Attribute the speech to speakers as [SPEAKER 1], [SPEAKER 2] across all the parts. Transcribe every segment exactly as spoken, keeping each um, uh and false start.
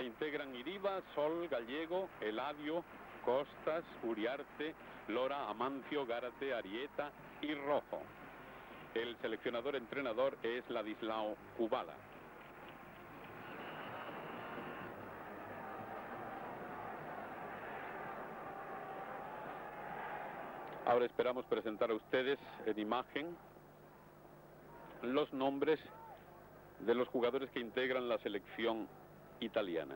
[SPEAKER 1] La integran Iriba, Sol, Gallego, Eladio, Costas, Uriarte, Lora, Amancio, Gárate, Arieta y Rojo. El seleccionador entrenador es Ladislao Kubala. Ahora esperamos presentar a ustedes en imagen los nombres de los jugadores que integran la selección italiana.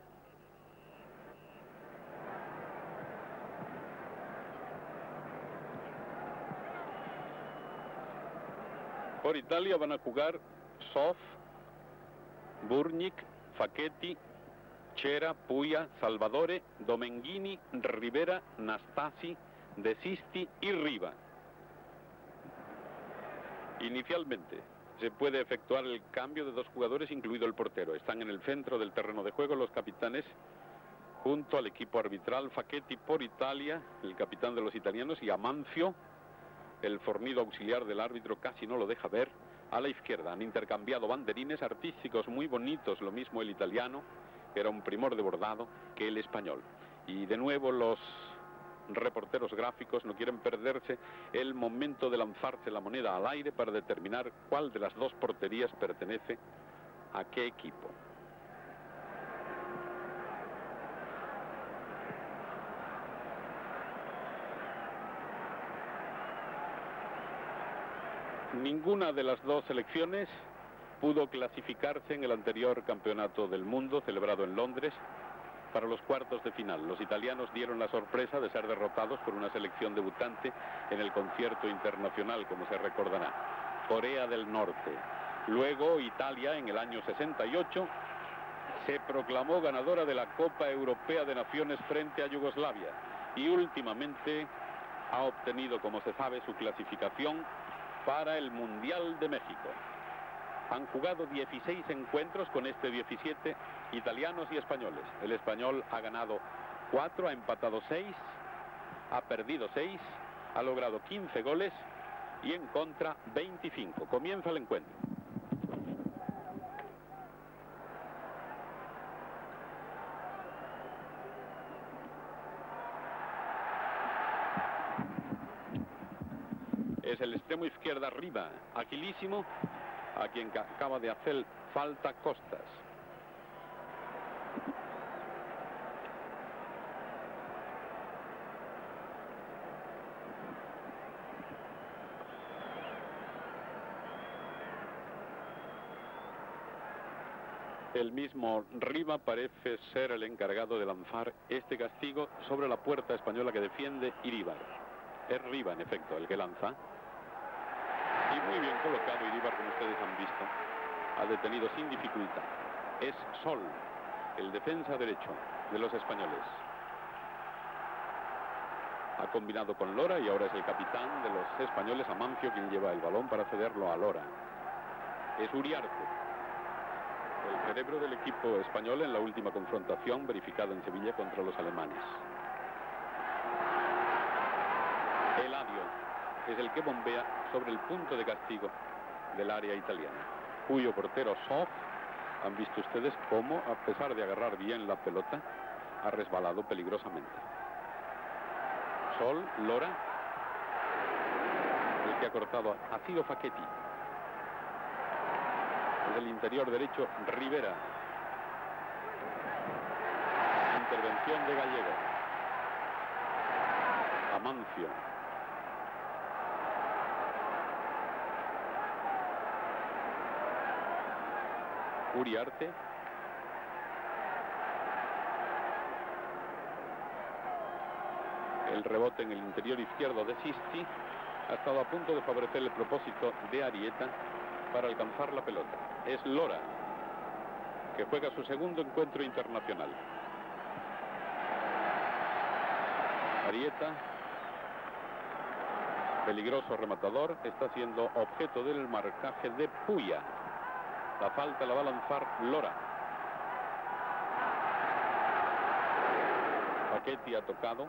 [SPEAKER 1] Por Italia van a jugar Sof, Burnic, Facchetti, Cera, Puya, Salvadore, Domenghini, Rivera, Nastasi, De Sisti y Riva. Inicialmente se puede efectuar el cambio de dos jugadores, incluido el portero. Están en el centro del terreno de juego los capitanes junto al equipo arbitral. Facchetti por Italia, el capitán de los italianos, y Amancio, el fornido auxiliar del árbitro, casi no lo deja ver, a la izquierda. Han intercambiado banderines artísticos muy bonitos, lo mismo el italiano, que era un primor de bordado, que el español. Y de nuevo los reporteros gráficos no quieren perderse el momento de lanzarse la moneda al aire para determinar cuál de las dos porterías pertenece a qué equipo. Ninguna de las dos selecciones pudo clasificarse en el anterior campeonato del mundo celebrado en Londres para los cuartos de final. Los italianos dieron la sorpresa de ser derrotados por una selección debutante en el concierto internacional, como se recordará, Corea del Norte. Luego Italia, en el año sesenta y ocho, se proclamó ganadora de la Copa Europea de Naciones frente a Yugoslavia y últimamente ha obtenido, como se sabe, su clasificación para el Mundial de México. Han jugado dieciséis encuentros con este diecisiete, italianos y españoles. El español ha ganado cuatro, ha empatado seis, ha perdido seis, ha logrado quince goles y en contra veinticinco. Comienza el encuentro. Es el extremo izquierda arriba, agilísimo, a quien acaba de hacer falta Costas. El mismo Riva parece ser el encargado de lanzar este castigo sobre la puerta española que defiende Iríbar. Es Riva, en efecto, el que lanza. Y muy bien colocado Iríbar, como ustedes han visto. Ha detenido sin dificultad. Es Sol, el defensa derecho de los españoles. Ha combinado con Lora y ahora es el capitán de los españoles, Amancio, quien lleva el balón para cederlo a Lora. Es Uriarte, el cerebro del equipo español en la última confrontación verificada en Sevilla contra los alemanes. Eladio es el que bombea sobre el punto de castigo del área italiana, cuyo portero Sof, han visto ustedes cómo, a pesar de agarrar bien la pelota, ha resbalado peligrosamente. Sol, Lora, el que ha cortado ha sido Facchetti. Del interior derecho, Rivera. Intervención de Gallego. Amancio. Uriarte. El rebote en el interior izquierdo de Sisti ha estado a punto de favorecer el propósito de Arieta para alcanzar la pelota. Es Lora, que juega su segundo encuentro internacional. Arieta, peligroso rematador, está siendo objeto del marcaje de Puya. La falta la va a lanzar Lora. Facchetti ha tocado.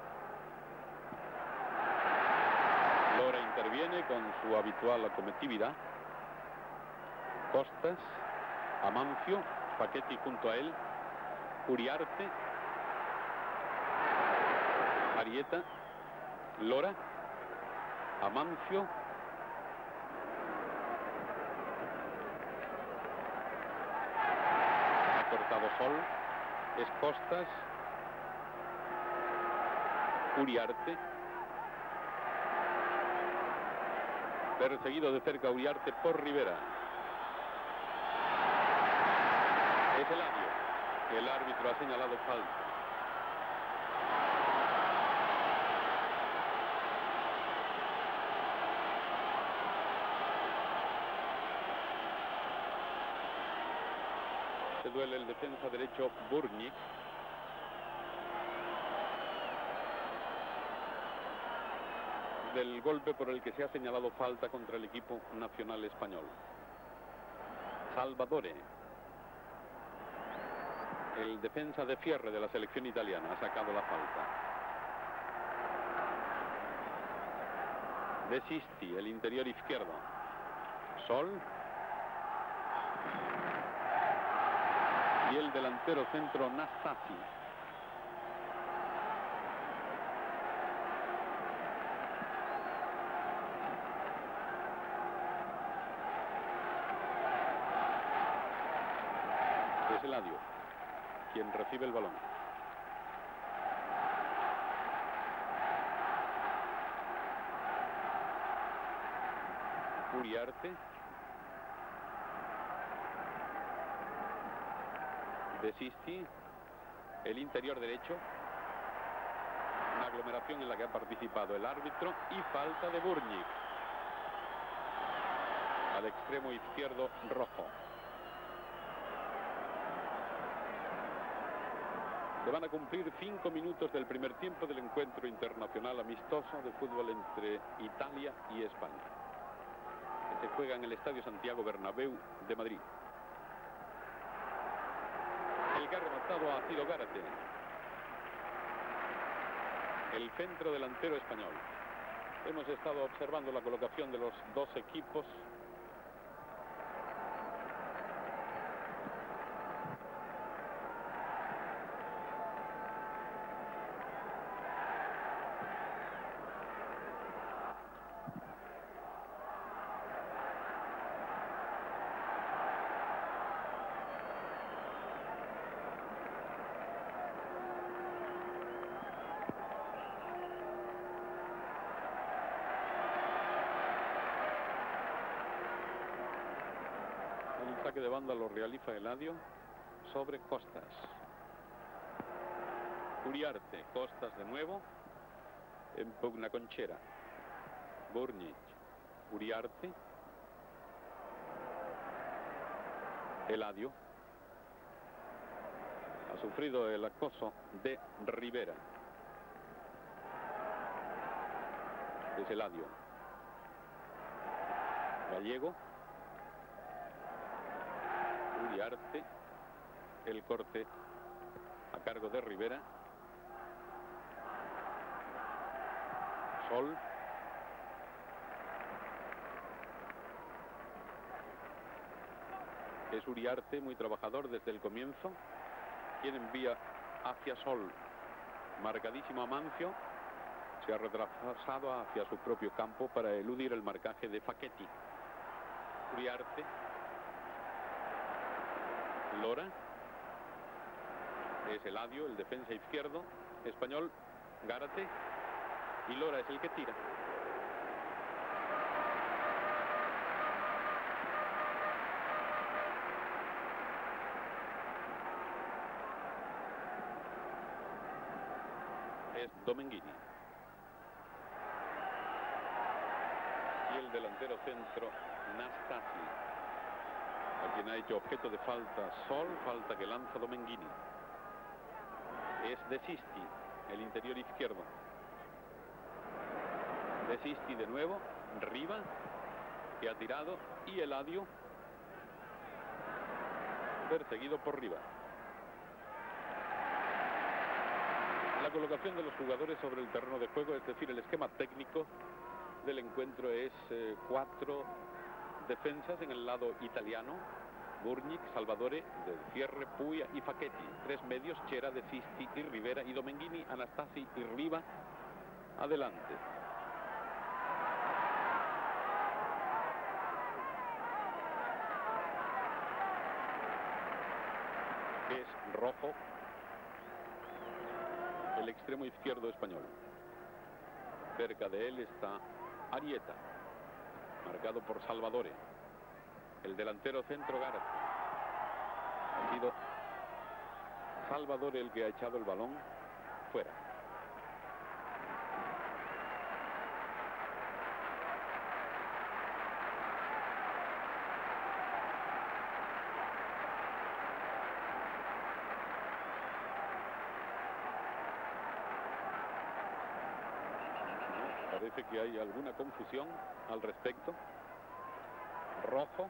[SPEAKER 1] Lora interviene con su habitual acometividad. Costas, Amancio, Facchetti junto a él. Uriarte, Arieta, Lora, Amancio, ha cortado Sol, es Costas, Uriarte, perseguido de cerca Uriarte por Rivera. Es Eladio. El árbitro ha señalado falta. Se duele el defensa derecho Burnic. Del golpe por el que se ha señalado falta contra el equipo nacional español. Salvadore, el defensa de cierre de la selección italiana, ha sacado la falta. De Sisti, el interior izquierdo. Sol. Y el delantero centro Nastasi. Es Eladio quien recibe el balón. Uriarte. De Sisti, el interior derecho. Una aglomeración en la que ha participado el árbitro y falta de Burnic. Al extremo izquierdo rojo. Se van a cumplir cinco minutos del primer tiempo del encuentro internacional amistoso de fútbol entre Italia y España, que se juega en el Estadio Santiago Bernabéu de Madrid. El que ha rematado ha sido Gárate, el centro delantero español. Hemos estado observando la colocación de los dos equipos. El saque de banda lo realiza Eladio sobre Costas. Uriarte, Costas de nuevo. En pugna con Chera. Burnic, Uriarte. Eladio. Ha sufrido el acoso de Rivera. Es Eladio. Gallego. Uriarte, el corte a cargo de Rivera. Sol. Es Uriarte, muy trabajador desde el comienzo, quien envía hacia Sol. Marcadísimo Amancio. Se ha retrasado hacia su propio campo para eludir el marcaje de Facchetti. Uriarte. Lora. Es Eladio, el defensa izquierdo español. Gárate. Y Lora es el que tira. Es Domenghini. Y el delantero centro Nastasi, a quien ha hecho objeto de falta Sol, falta que lanza Domenghini. Es De Sisti, el interior izquierdo. De Sisti de nuevo, Riva, que ha tirado, y Eladio, perseguido por Riva. La colocación de los jugadores sobre el terreno de juego, es decir, el esquema técnico del encuentro es eh, cuatro defensas en el lado italiano, Burnic, Salvadore, De Cierre, Puya y Facchetti. Tres medios, Chera, De Sisti y Rivera. Y Domenghini, Anastasi y Riva adelante. Es Rojo, el extremo izquierdo español. Cerca de él está Arieta, marcado por Salvadore. El delantero centro, García. Ha sido Salvadore el que ha echado el balón fuera. Parece que hay alguna confusión al respecto. Rojo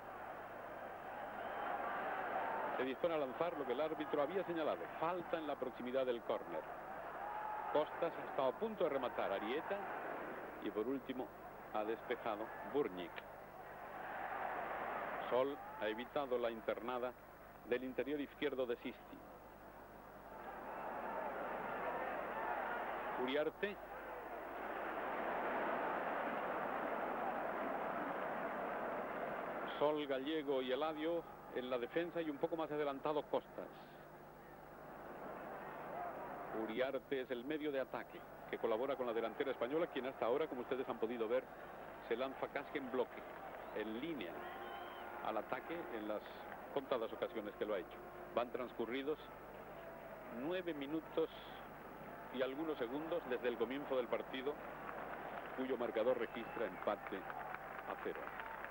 [SPEAKER 1] se dispone a lanzar lo que el árbitro había señalado. Falta en la proximidad del córner. Costas ha estado a punto de rematar. Arieta. Y por último ha despejado Burnic. Sol ha evitado la internada del interior izquierdo de Sisti. Uriarte. Sol, Gallego y Eladio en la defensa y un poco más adelantado Costas. Uriarte es el medio de ataque que colabora con la delantera española, quien hasta ahora, como ustedes han podido ver, se lanza casi en bloque, en línea al ataque en las contadas ocasiones que lo ha hecho. Van transcurridos nueve minutos y algunos segundos desde el comienzo del partido, cuyo marcador registra empate a cero.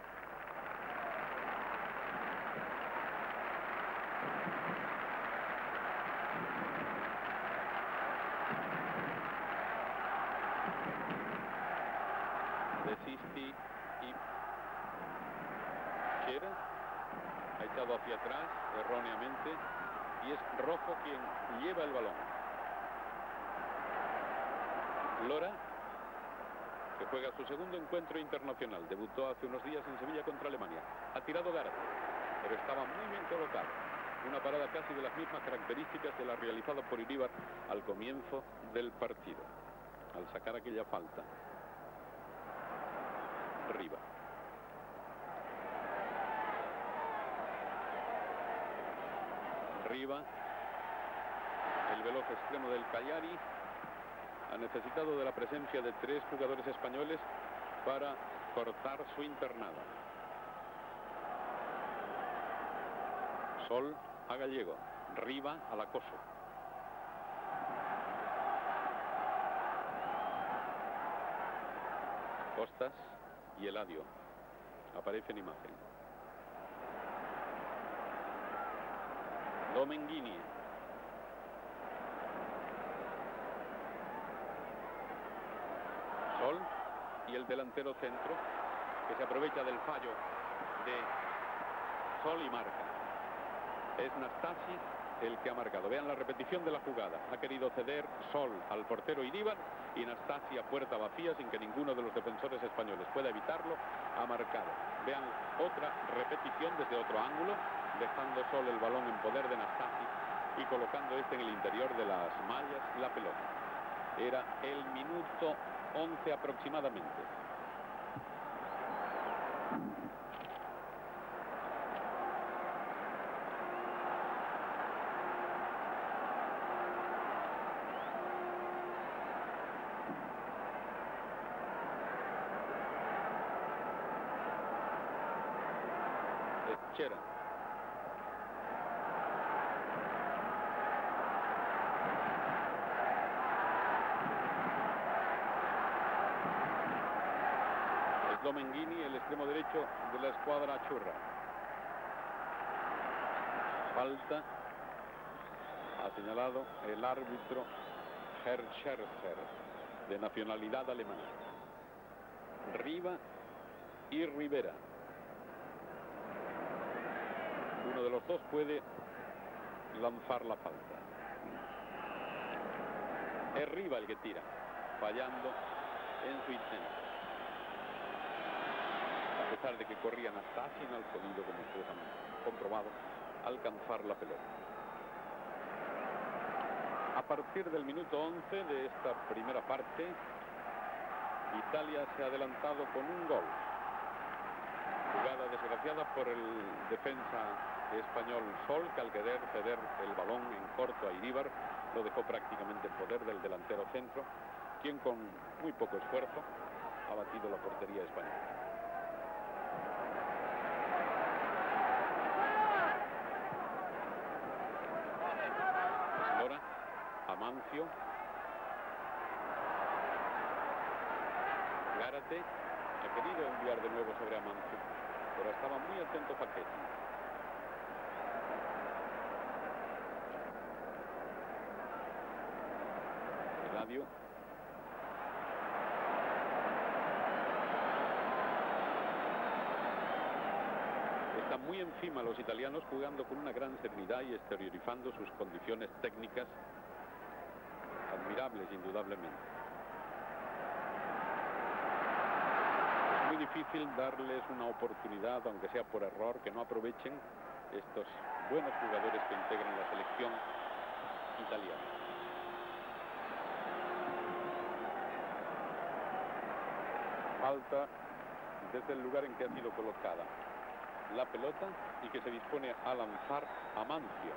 [SPEAKER 1] De Sisti y Chera ha echado hacia atrás erróneamente y es Rojo quien lleva el balón. Lora, que juega su segundo encuentro internacional, debutó hace unos días en Sevilla contra Alemania. Ha tirado García, pero estaba muy bien colocado. Una parada casi de las mismas características de la realizada por Iríbar al comienzo del partido, al sacar aquella falta. Riva. Riva, el veloz extremo del Cagliari, ha necesitado de la presencia de tres jugadores españoles para cortar su internada. Sol a Gallego, Riva al acoso. Costas y Eladio aparece en imagen. Domenghini. Sol y el delantero centro, que se aprovecha del fallo de Sol y marca. Es Nastasi el que ha marcado. Vean la repetición de la jugada. Ha querido ceder Sol al portero Iríbar y Nastasi a puerta vacía, sin que ninguno de los defensores españoles pueda evitarlo, ha marcado. Vean otra repetición desde otro ángulo, dejando Sol el balón en poder de Nastasi y colocando este en el interior de las mallas la pelota. Era el minuto once aproximadamente. Chera. Es Domenghini, el extremo derecho de la escuadra churra. Falta ha señalado el árbitro Herr Scherzer, de nacionalidad alemana. Riva y Rivera. Uno de los dos puede lanzar la falta. Es Riva el que tira, fallando en su intento. A pesar de que corrían hasta así, no han podido, como ustedes han comprobado, alcanzar la pelota. A partir del minuto once de esta primera parte, Italia se ha adelantado con un gol. Jugada desgraciada por el defensa español Sol, que al querer ceder el balón en corto a Iríbar, lo dejó prácticamente en poder del delantero centro, quien con muy poco esfuerzo ha batido la portería española. Lora, Amancio, Gárate ha querido enviar de nuevo sobre Amancio, pero estaba muy atento Facchetti. Eladio. Están muy encima los italianos, jugando con una gran serenidad y exteriorizando sus condiciones técnicas admirables, indudablemente. Es muy difícil darles una oportunidad, aunque sea por error, que no aprovechen estos buenos jugadores que integran la selección italiana. Falta desde el lugar en que ha sido colocada la pelota y que se dispone a lanzar Amancio.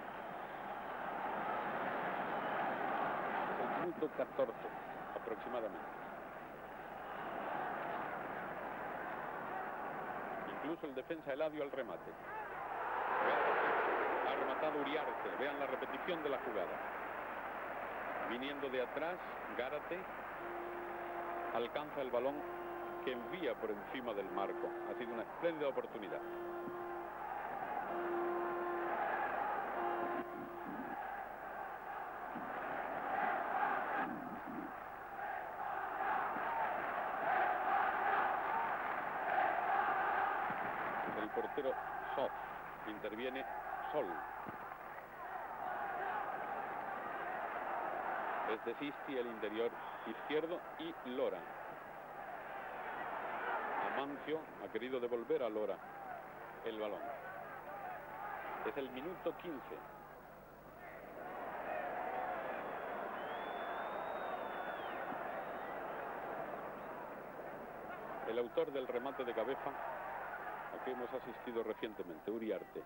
[SPEAKER 1] El minuto catorce aproximadamente. Incluso el defensa Eladio al remate. Ha rematado Uriarte. Vean la repetición de la jugada. Viniendo de atrás, Gárate alcanza el balón que envía por encima del marco. Ha sido una espléndida oportunidad. El portero Sof, interviene Sol. Es de Sisti el interior izquierdo y Lora. Amancio ha querido devolver a Lora el balón. Es el minuto quince. El autor del remate de cabeza al que hemos asistido recientemente, Uriarte.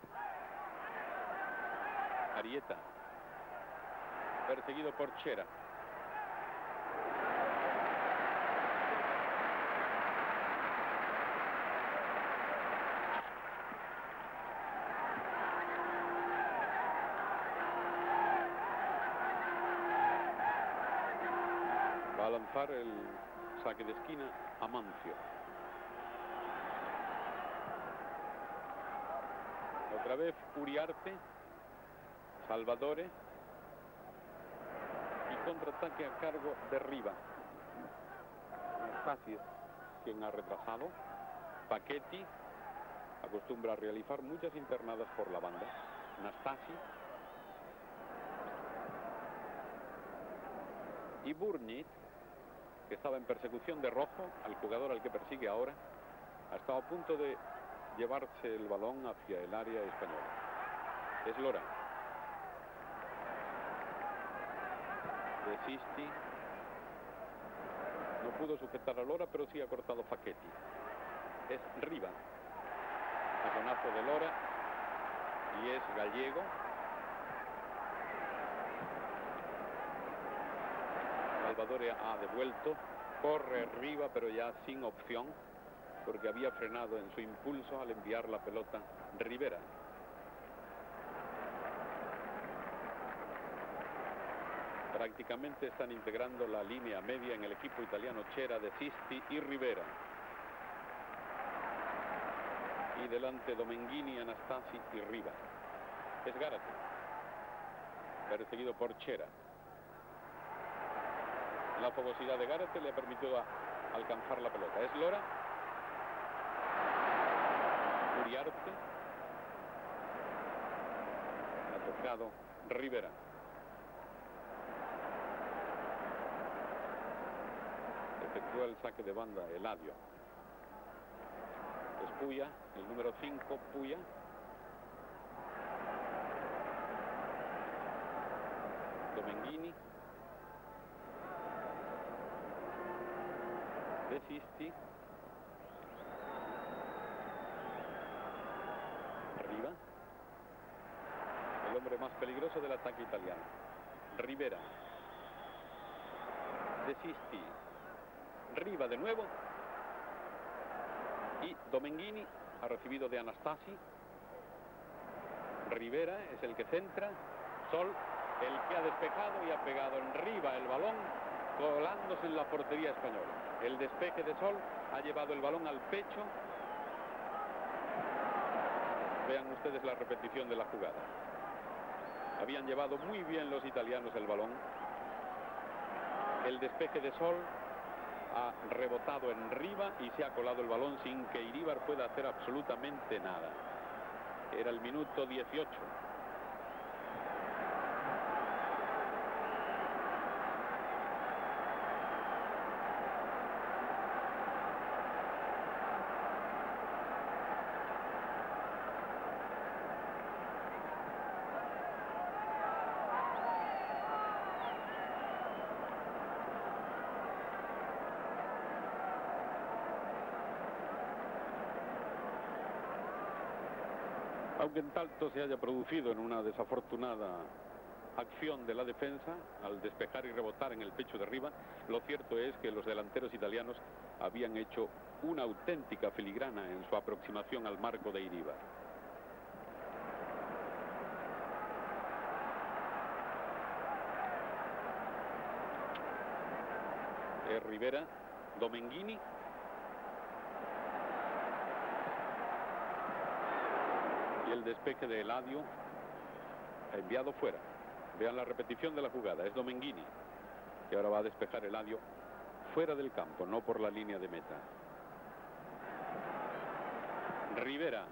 [SPEAKER 1] Arieta, perseguido por Chera. Va a lanzar el saque de esquina Amancio. Otra vez Uriarte, Salvadore y contraataque a cargo de Riva. Anastasio, quien ha retrasado. Facchetti acostumbra a realizar muchas internadas por la banda. Nastasi y Burnit, que estaba en persecución de Rojo, al jugador al que persigue ahora, ha estado a punto de llevarse el balón hacia el área española. Es Lora. De Sisti. No pudo sujetar a Lora, pero sí ha cortado Facchetti. Es Riva. Taconazo de Lora. Y es Gallego. Salvadore ha devuelto. Corre Riva, pero ya sin opción, porque había frenado en su impulso al enviar la pelota Rivera. Prácticamente están integrando la línea media en el equipo italiano Chera, De Sisti y Rivera. Y delante Domenghini, Anastasi y Riva. Es Gárate, perseguido por Chera. La fogosidad de Gárate le ha permitido a alcanzar la pelota. Es Lora. Uriarte. Ha tocado Rivera. Efectúa el saque de banda Eladio. Es Puya, el número cinco, Puya. Domenghini. De Sisti. Riva. El hombre más peligroso del ataque italiano. Rivera. De Sisti. Riva de nuevo. Y Domenghini ha recibido de Anastasi. Rivera es el que centra. Sol, el que ha despejado y ha pegado en Riva el balón, colándose en la portería española. El despeje de Sol ha llevado el balón al pecho. Vean ustedes la repetición de la jugada. Habían llevado muy bien los italianos el balón. El despeje de Sol ha rebotado en Riva y se ha colado el balón sin que Iríbar pueda hacer absolutamente nada. Era el minuto dieciocho. Aunque en tanto se haya producido en una desafortunada acción de la defensa, al despejar y rebotar en el pecho de Riva, lo cierto es que los delanteros italianos habían hecho una auténtica filigrana en su aproximación al marco de Iríbar. Es Rivera, Domenghini. Y el despeje de Eladio ha enviado fuera. Vean la repetición de la jugada. Es Domenghini, que ahora va a despejar Eladio fuera del campo, no por la línea de meta. Rivera.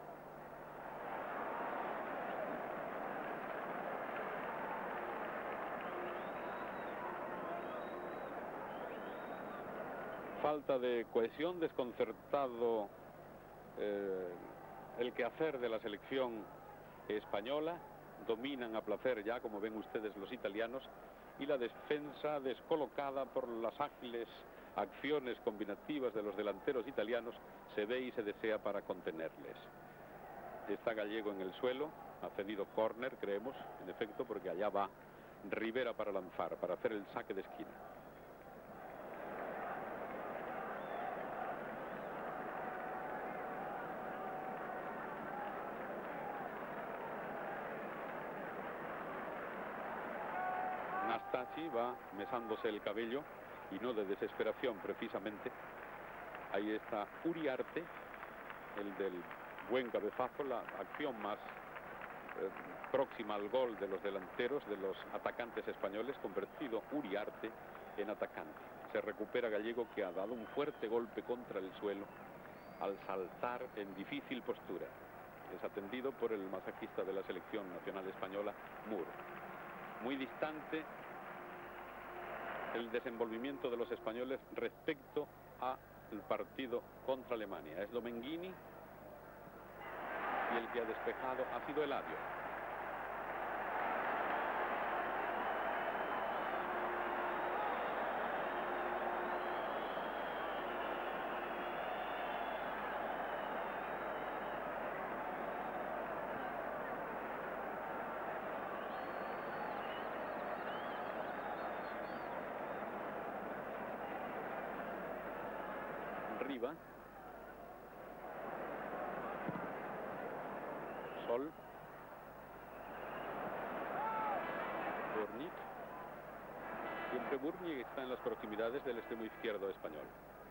[SPEAKER 1] Falta de cohesión, desconcertado eh, el quehacer de la selección española. Dominan a placer ya, como ven ustedes, los italianos, y la defensa descolocada por las ágiles acciones combinativas de los delanteros italianos se ve y se desea para contenerles. Está Gallego en el suelo, ha cedido córner, creemos, en efecto, porque allá va Rivera para lanzar, para hacer el saque de esquina. Anastasi va mesándose el cabello, y no de desesperación precisamente. Ahí está Uriarte, el del buen cabezazo, la acción más eh, próxima al gol de los delanteros, de los atacantes españoles, convertido Uriarte en atacante. Se recupera Gallego, que ha dado un fuerte golpe contra el suelo al saltar en difícil postura. Es atendido por el masajista de la selección nacional española, Moore. Muy distante el desenvolvimiento de los españoles respecto al partido contra Alemania. Es Domenghini, y el que ha despejado ha sido Eladio. Riva. Sol. Burnik. Siempre Burnik está en las proximidades del extremo izquierdo español.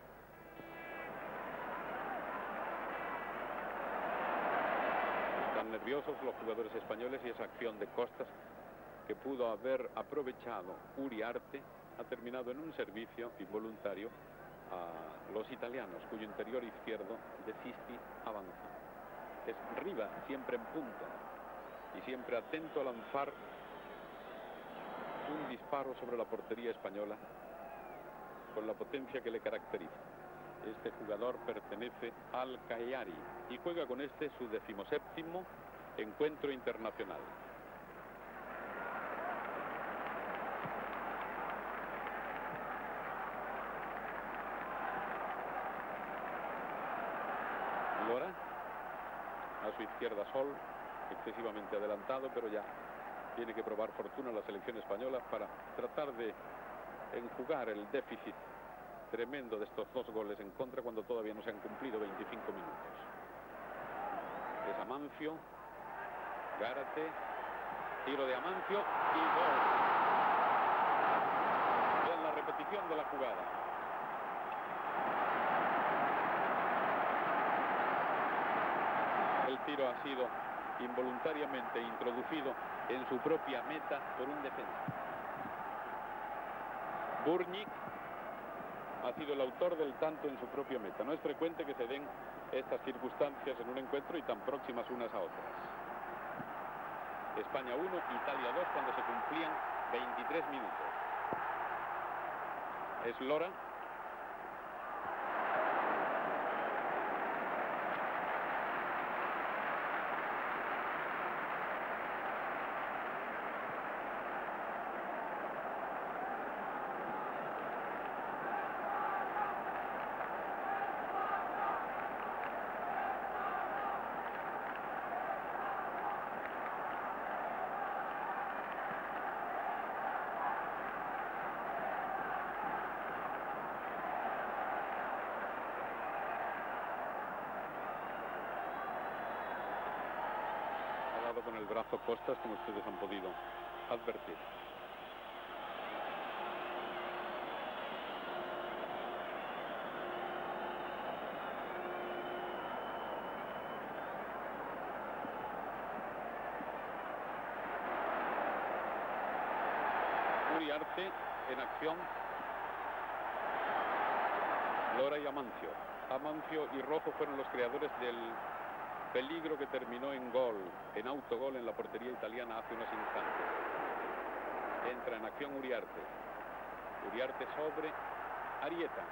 [SPEAKER 1] Están nerviosos los jugadores españoles, y esa acción de Costas, que pudo haber aprovechado Uriarte, ha terminado en un servicio involuntario a los italianos, cuyo interior izquierdo de Sisti avanza. Es Riva, siempre en punta y siempre atento a lanzar un disparo sobre la portería española con la potencia que le caracteriza. Este jugador pertenece al Cagliari y juega con este su decimoséptimo encuentro internacional. Lora, a su izquierda Sol, excesivamente adelantado, pero ya tiene que probar fortuna la selección española para tratar de enjugar el déficit tremendo de estos dos goles en contra cuando todavía no se han cumplido veinticinco minutos. Es Amancio, Gárate, tiro de Amancio y gol. Vean la repetición de la jugada. El tiro ha sido involuntariamente introducido en su propia meta por un defensa. Burnik ha sido el autor del tanto en su propia meta. No es frecuente que se den estas circunstancias en un encuentro y tan próximas unas a otras. España uno, Italia dos cuando se cumplían veintitrés minutos. Es Lora. Con el brazo Costas, como ustedes han podido advertir. Uriarte en acción. Lora y Amancio. Amancio y Rojo fueron los creadores del peligro que terminó en gol, en autogol en la portería italiana hace unos instantes. Entra en acción Uriarte. Uriarte sobre Arieta.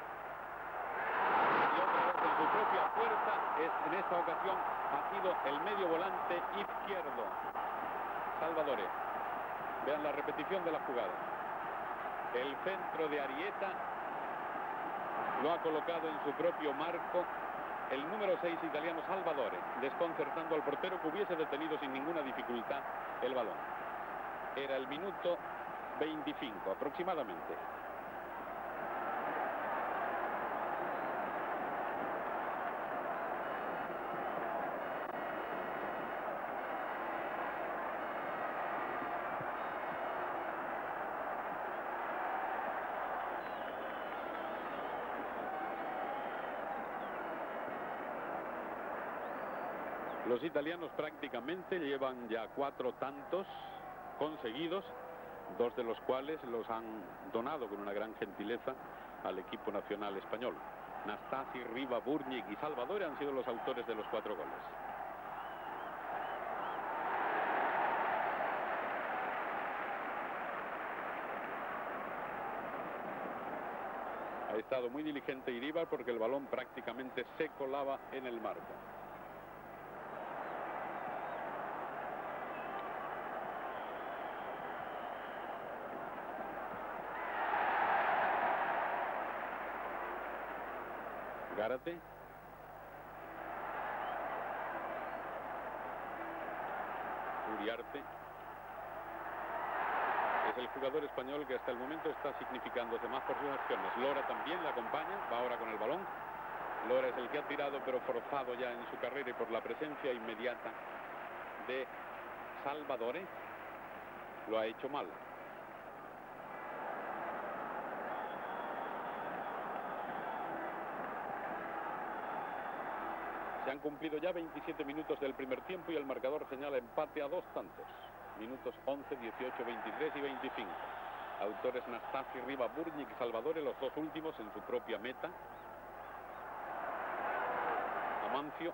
[SPEAKER 1] Y otra vez en su propia puerta, es, en esta ocasión ha sido el medio volante izquierdo, Salvadore. Vean la repetición de la jugada. El centro de Arieta lo ha colocado en su propio marco el número seis italiano Salvadore, desconcertando al portero que hubiese detenido sin ninguna dificultad el balón. Era el minuto veinticinco aproximadamente. Los italianos prácticamente llevan ya cuatro tantos conseguidos, dos de los cuales los han donado con una gran gentileza al equipo nacional español. Nastasi, Riva, Burnik y Salvadore han sido los autores de los cuatro goles. Ha estado muy diligente Iribar porque el balón prácticamente se colaba en el marco. Gárate. Uriarte. Es el jugador español que hasta el momento está significándose más por sus acciones. Lora también le acompaña, va ahora con el balón. Lora es el que ha tirado pero forzado ya en su carrera y por la presencia inmediata de Salvadore lo ha hecho mal. Se han cumplido ya veintisiete minutos del primer tiempo y el marcador señala empate a dos tantos. Minutos once, dieciocho, veintitrés y veinticinco. Autores Nastasi, Riva, Burnik y Salvadore, los dos últimos en su propia meta. Amancio.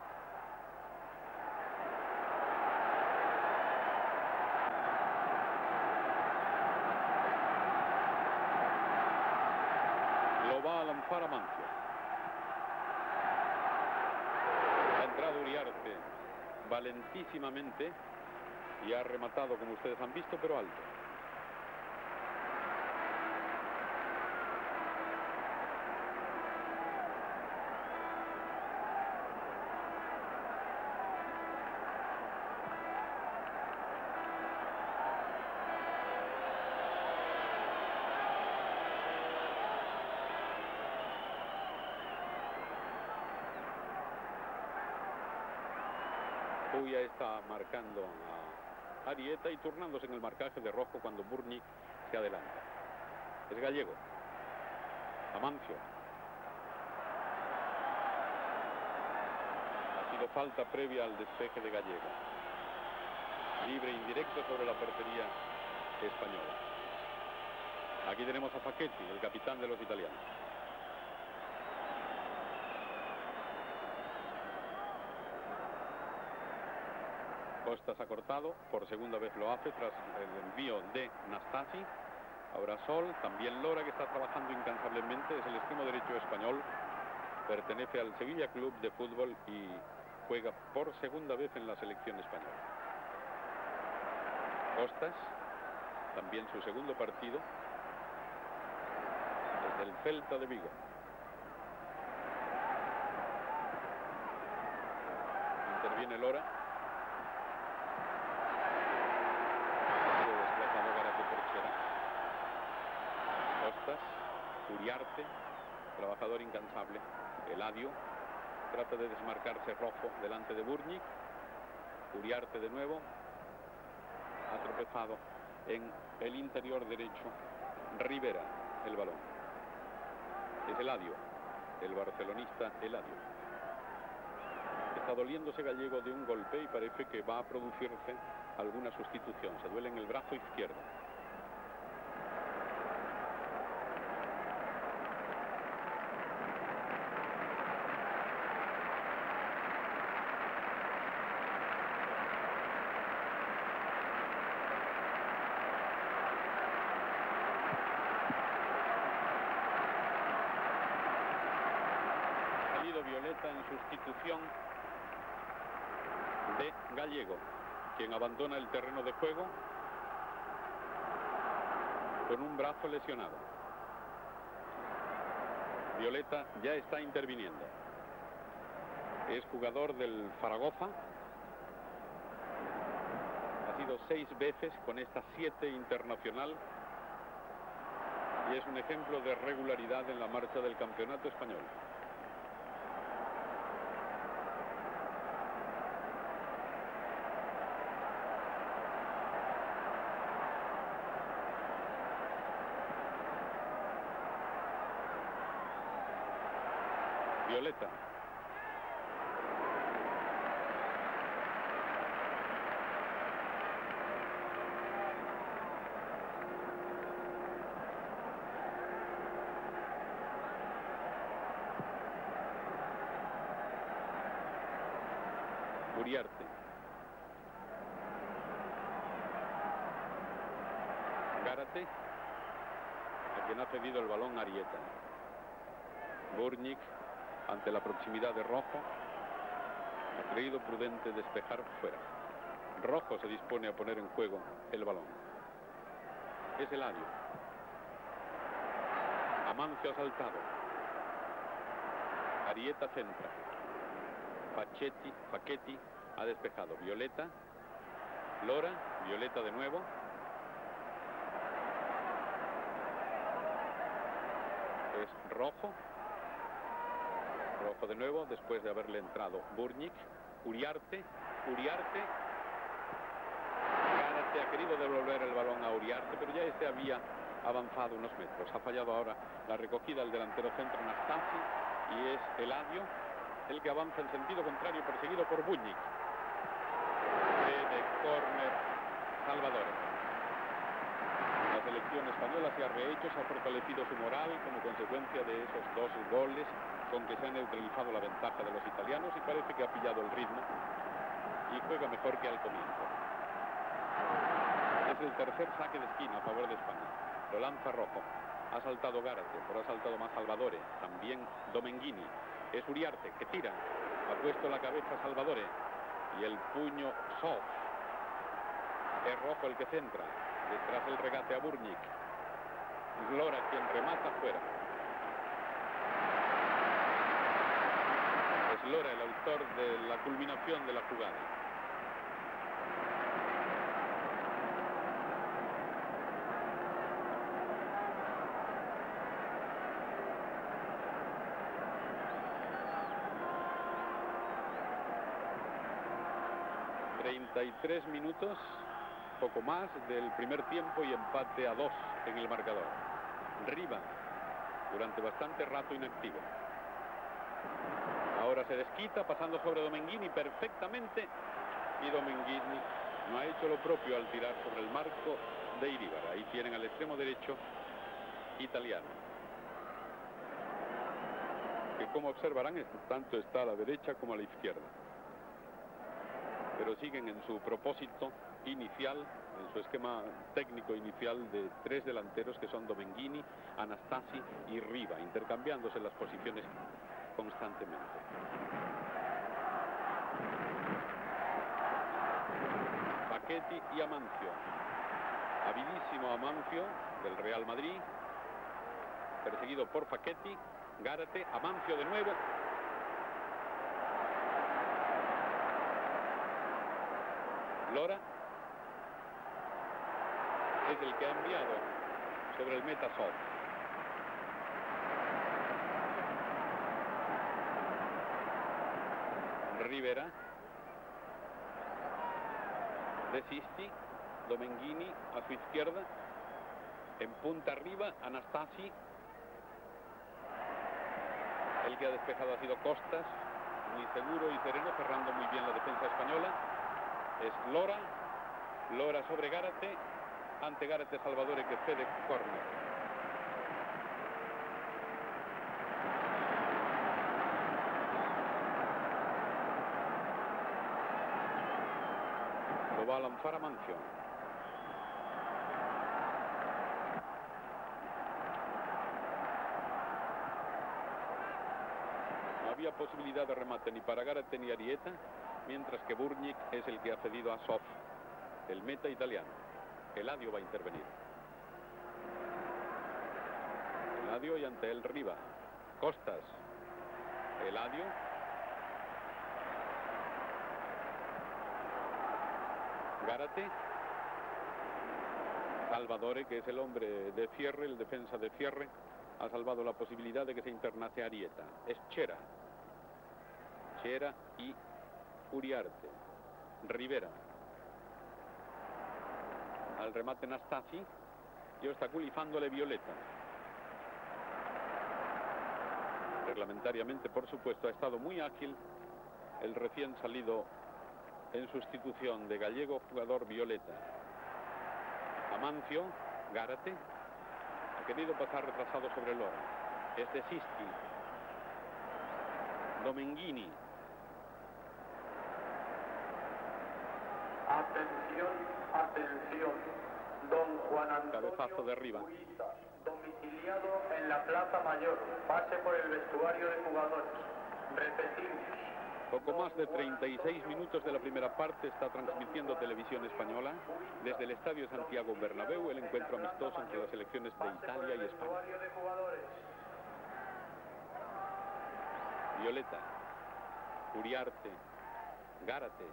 [SPEAKER 1] Lo va a lanzar Amancio. llegado Uriarte valentísimamente y ha rematado, como ustedes han visto, pero alto. Ya está marcando a Arieta y turnándose en el marcaje de rojo cuando Burnic se adelanta. Es Gallego. Amancio. Ha sido falta previa al despeje de Gallego. Libre indirecto sobre la portería española. Aquí tenemos a Facchetti, el capitán de los italianos. Costas ha cortado, por segunda vez lo hace tras el envío de Nastasi. Ahora Sol, también Lora, que está trabajando incansablemente, es el extremo derecho español, pertenece al Sevilla Club de Fútbol y juega por segunda vez en la selección española. Costas, también su segundo partido, desde el Celta de Vigo. Interviene Lora. Uriarte, trabajador incansable. Eladio trata de desmarcarse rojo delante de Burnic. Uriarte de nuevo ha tropezado en el interior derecho. Rivera el balón. Es Eladio, el barcelonista Eladio. Está doliéndose Gallego de un golpe y parece que va a producirse alguna sustitución. Se duele en el brazo izquierdo. Violeta en sustitución de Gallego, quien abandona el terreno de juego con un brazo lesionado. Violeta ya está interviniendo. Es jugador del Zaragoza. Ha sido seis veces con esta siete internacional y es un ejemplo de regularidad en la marcha del campeonato español. Violeta. Uriarte. Gárate, a quien ha cedido el balón Arieta. Burnic, ante la proximidad de Rojo, ha creído prudente despejar fuera. Rojo se dispone a poner en juego el balón. Es Eladio. Amancio ha saltado. Arieta centra. Facchetti, Facchetti ha despejado. Violeta. Lora. Violeta de nuevo. Es Rojo. Rojo de nuevo, después de haberle entrado Burnic. Uriarte. Uriarte. Gárate ha querido devolver el balón a Uriarte, pero ya este había avanzado unos metros. Ha fallado ahora la recogida del delantero centro Nastasi y es Eladio el que avanza en sentido contrario, perseguido por Burnic. De córner Salvador. La selección española se ha rehecho, se ha fortalecido su moral como consecuencia de esos dos goles con que se ha neutralizado la ventaja de los italianos y parece que ha pillado el ritmo y juega mejor que al comienzo. Es el tercer saque de esquina a favor de España. Lo lanza Rojo. Ha saltado Gárate, pero ha saltado más Salvadore. También Domenghini. Es Uriarte que tira. Ha puesto la cabeza Salvadore y el puño Sof. Es Rojo el que centra. Detrás el regate a Burnik. Lora quien remata fuera. Es Lora el autor de la culminación de la jugada. treinta y tres minutos, poco más del primer tiempo y empate a dos en el marcador. Riva, durante bastante rato inactivo. Ahora se desquita, pasando sobre Domenghini perfectamente. Y Domenghini no ha hecho lo propio al tirar sobre el marco de Iríbar. Ahí tienen al extremo derecho italiano, que como observarán, tanto está a la derecha como a la izquierda. Pero siguen en su propósito inicial, en su esquema técnico inicial de tres delanteros que son Domenghini, Anastasi y Riva, intercambiándose las posiciones constantemente. Facchetti y Amancio. Habilísimo Amancio del Real Madrid, perseguido por Facchetti. Gárate, Amancio de nuevo. Lora es el que ha enviado sobre el meta Sof. Rivera. De Sisti. Domenghini a su izquierda. En punta arriba, Anastasi. El que ha despejado ha sido Costas. Muy seguro y sereno, cerrando muy bien la defensa española. Es Lora. Lora sobre Gárate. Ante Gárate Salvadore que cede córner. Lo va a lanzar Amancio. No había posibilidad de remate ni para Gárate ni Arieta, mientras que Burnik es el que ha cedido a Sof, el meta italiano. Eladio va a intervenir. Eladio y ante él Riva. Costas. Eladio. Gárate. Salvadore, que es el hombre de cierre, el defensa de cierre, ha salvado la posibilidad de que se internase Arieta. Es Chera. Chera y Uriarte. Rivera. Al remate Nastasi y obstaculizándole Violeta. Reglamentariamente, por supuesto, ha estado muy ágil el recién salido en sustitución de Gallego jugador Violeta. Amancio, Gárate, ha querido pasar retrasado sobre Lora. Es de Sisti. Domenghini.
[SPEAKER 2] Atención, atención. Don Juan Antonio
[SPEAKER 1] Cabezazo de Riva.
[SPEAKER 2] Uiza, domiciliado en la Plaza Mayor. Pase por el vestuario de jugadores. Repetimos.
[SPEAKER 1] Poco más de treinta y seis minutos de la primera parte está transmitiendo Televisión Española desde el Estadio Santiago Bernabéu el encuentro amistoso entre las selecciones de Italia y España. Violeta, Uriarte, Gárate.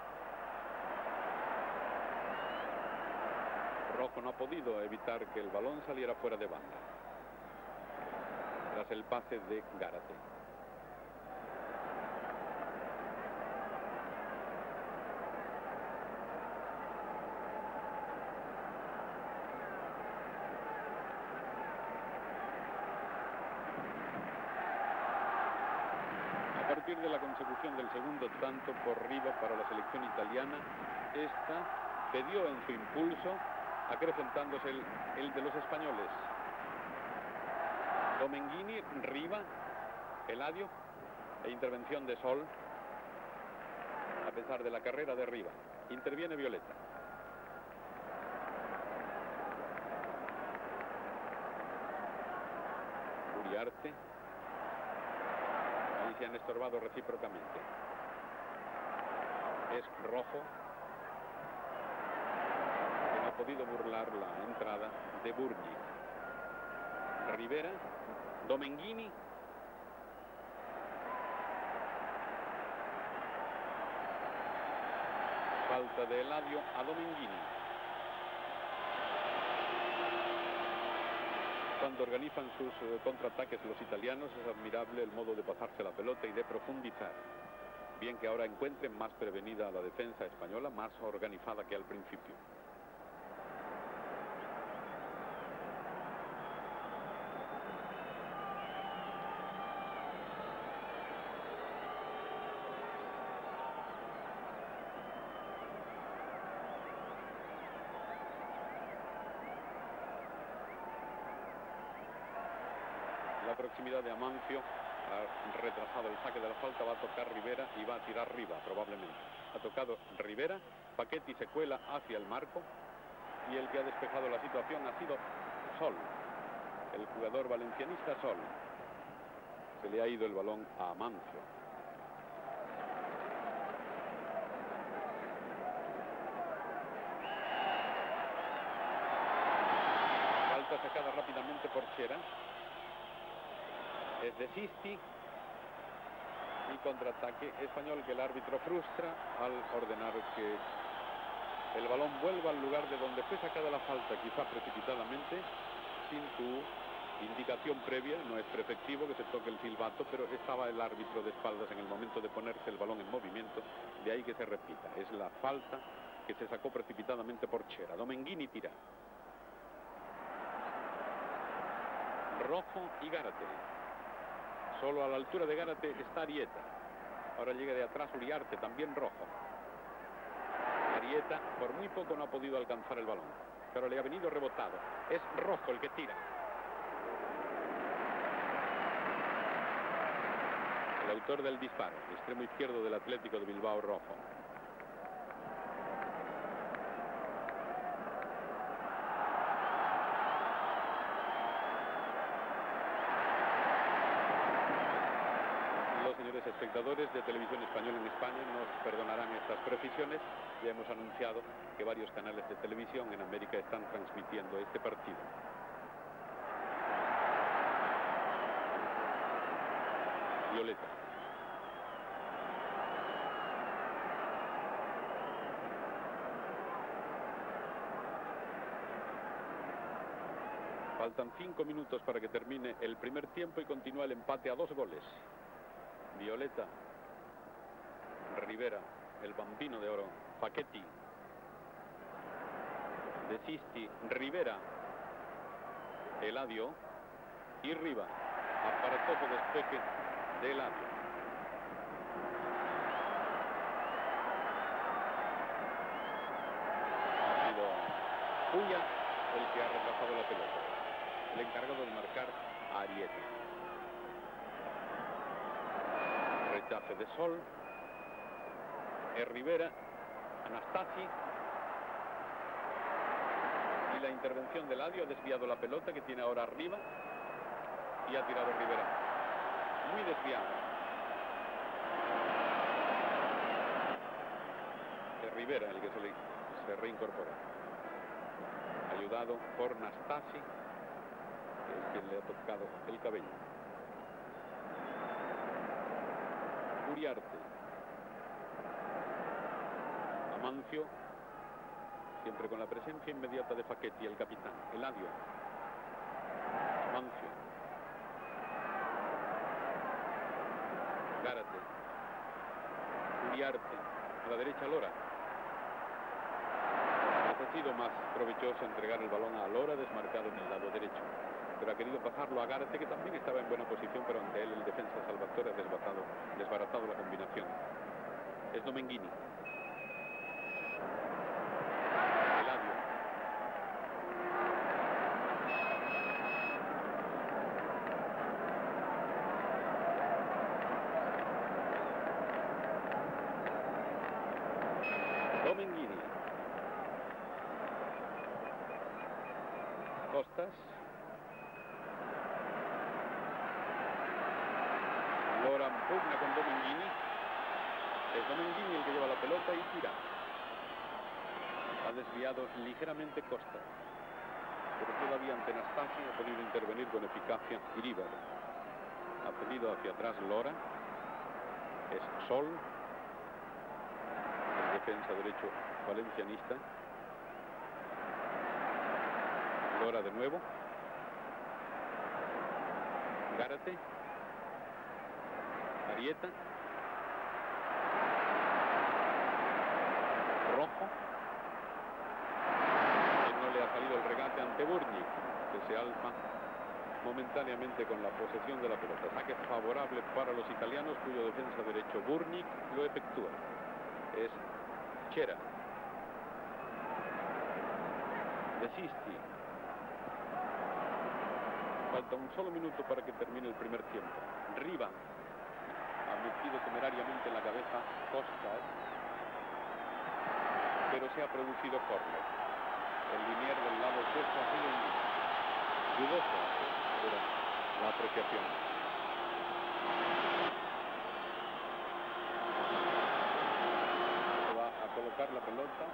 [SPEAKER 1] Rojo no ha podido evitar que el balón saliera fuera de banda tras el pase de Gárate. A partir de la consecución del segundo tanto por Riva para la selección italiana, esta cedió en su impulso, acrecentándose el, el de los españoles. Domenghini, Riva, Eladio e intervención de Sol, a pesar de la carrera de Riva. Interviene Violeta. Uriarte. Ahí se han estorbado recíprocamente. Es rojo, que no ha podido burlar la entrada de Burgui. Rivera, Domenghini. Falta de Eladio a Domenghini. Cuando organizan sus eh, contraataques los italianos es admirable el modo de pasarse la pelota y de profundizar. Bien que ahora encuentren más prevenida a la defensa española, más organizada que al principio. La proximidad de Amancio ha retrasado el saque de la falta, va a tocar Rivera y va a tirar Riva, probablemente. Ha tocado Rivera, Facchetti se cuela hacia el marco y el que ha despejado la situación ha sido Sol, el jugador valencianista Sol. Se le ha ido el balón a Amancio. Falta sacada rápidamente por Chera. Es de Sisti y contraataque español que el árbitro frustra al ordenar que el balón vuelva al lugar de donde fue sacada la falta, quizá precipitadamente, sin su indicación previa. No es preceptivo que se toque el silbato, pero estaba el árbitro de espaldas en el momento de ponerse el balón en movimiento, de ahí que se repita. Es la falta que se sacó precipitadamente por Chera. Domenghini tira. Rojo y Gárate. Solo a la altura de Gárate está Arieta. Ahora llega de atrás Uriarte, también rojo. Arieta por muy poco no ha podido alcanzar el balón, pero le ha venido rebotado. Es rojo el que tira. El autor del disparo, el extremo izquierdo del Atlético de Bilbao, rojo. Espectadores de Televisión Española en España nos perdonarán estas precisiones. Ya hemos anunciado que varios canales de televisión en América están transmitiendo este partido. Violeta. Faltan cinco minutos para que termine el primer tiempo y continúa el empate a dos goles. Violeta, Rivera, el bambino de oro, Facchetti, De Sisti, Rivera, Eladio y Riva. Aparatoso despeje de Eladio. Ha sido Puya el que ha retrasado la pelota, el encargado de marcar a Arieta. Rechace de Sol, es Rivera, Anastasi, y la intervención de Eladio ha desviado la pelota que tiene ahora arriba y ha tirado Rivera. Muy desviado. Es Rivera el que se, le, se reincorpora. Ayudado por Nastasi, que es quien le ha tocado el cabello. Uriarte. Amancio, siempre con la presencia inmediata de Facchetti, el capitán. Eladio. Amancio. Gárate. Uriarte. A la derecha Lora. Ha sido más provechoso entregar el balón a Lora, desmarcado en el lado derecho. Pero ha querido pasarlo a Gárate, que también estaba en buena posición, pero ante él el defensa Salvatore ha desbaratado, desbaratado la combinación. Es Domenghini. Eladio. Domenghini. Costas. Lora Pugna con Domenghini. Es Domenghini el que lleva la pelota y tira. Ha desviado ligeramente Costa, pero todavía ante Nastasi ha podido intervenir con eficacia Iríbar. Ha pedido hacia atrás Lora. Es Sol, el defensa derecho valencianista. Lora de nuevo. Gárate. Arieta. Rojo. No le ha salido el regate ante Burnic, que se alza momentáneamente con la posesión de la pelota. Saque favorable para los italianos, cuyo defensa derecho Burnic lo efectúa. Es Chera. Desisti. Falta un solo minuto para que termine el primer tiempo. Riva ha metido temerariamente la cabeza Costas, pero se ha producido córner. El linier del lado opuesto ha sido un dudoso, pero la apreciación. Se va a colocar la pelota.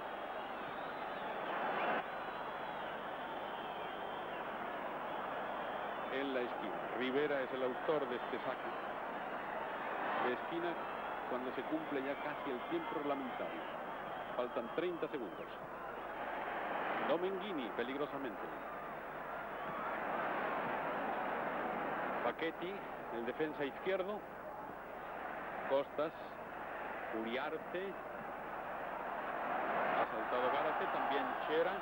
[SPEAKER 1] En la esquina. Rivera es el autor de este saque de esquina cuando se cumple ya casi el tiempo reglamentario. Faltan treinta segundos. Domenghini peligrosamente. Paquetti, el defensa izquierdo. Costas. Uriarte. Ha saltado Gárate, también Chera.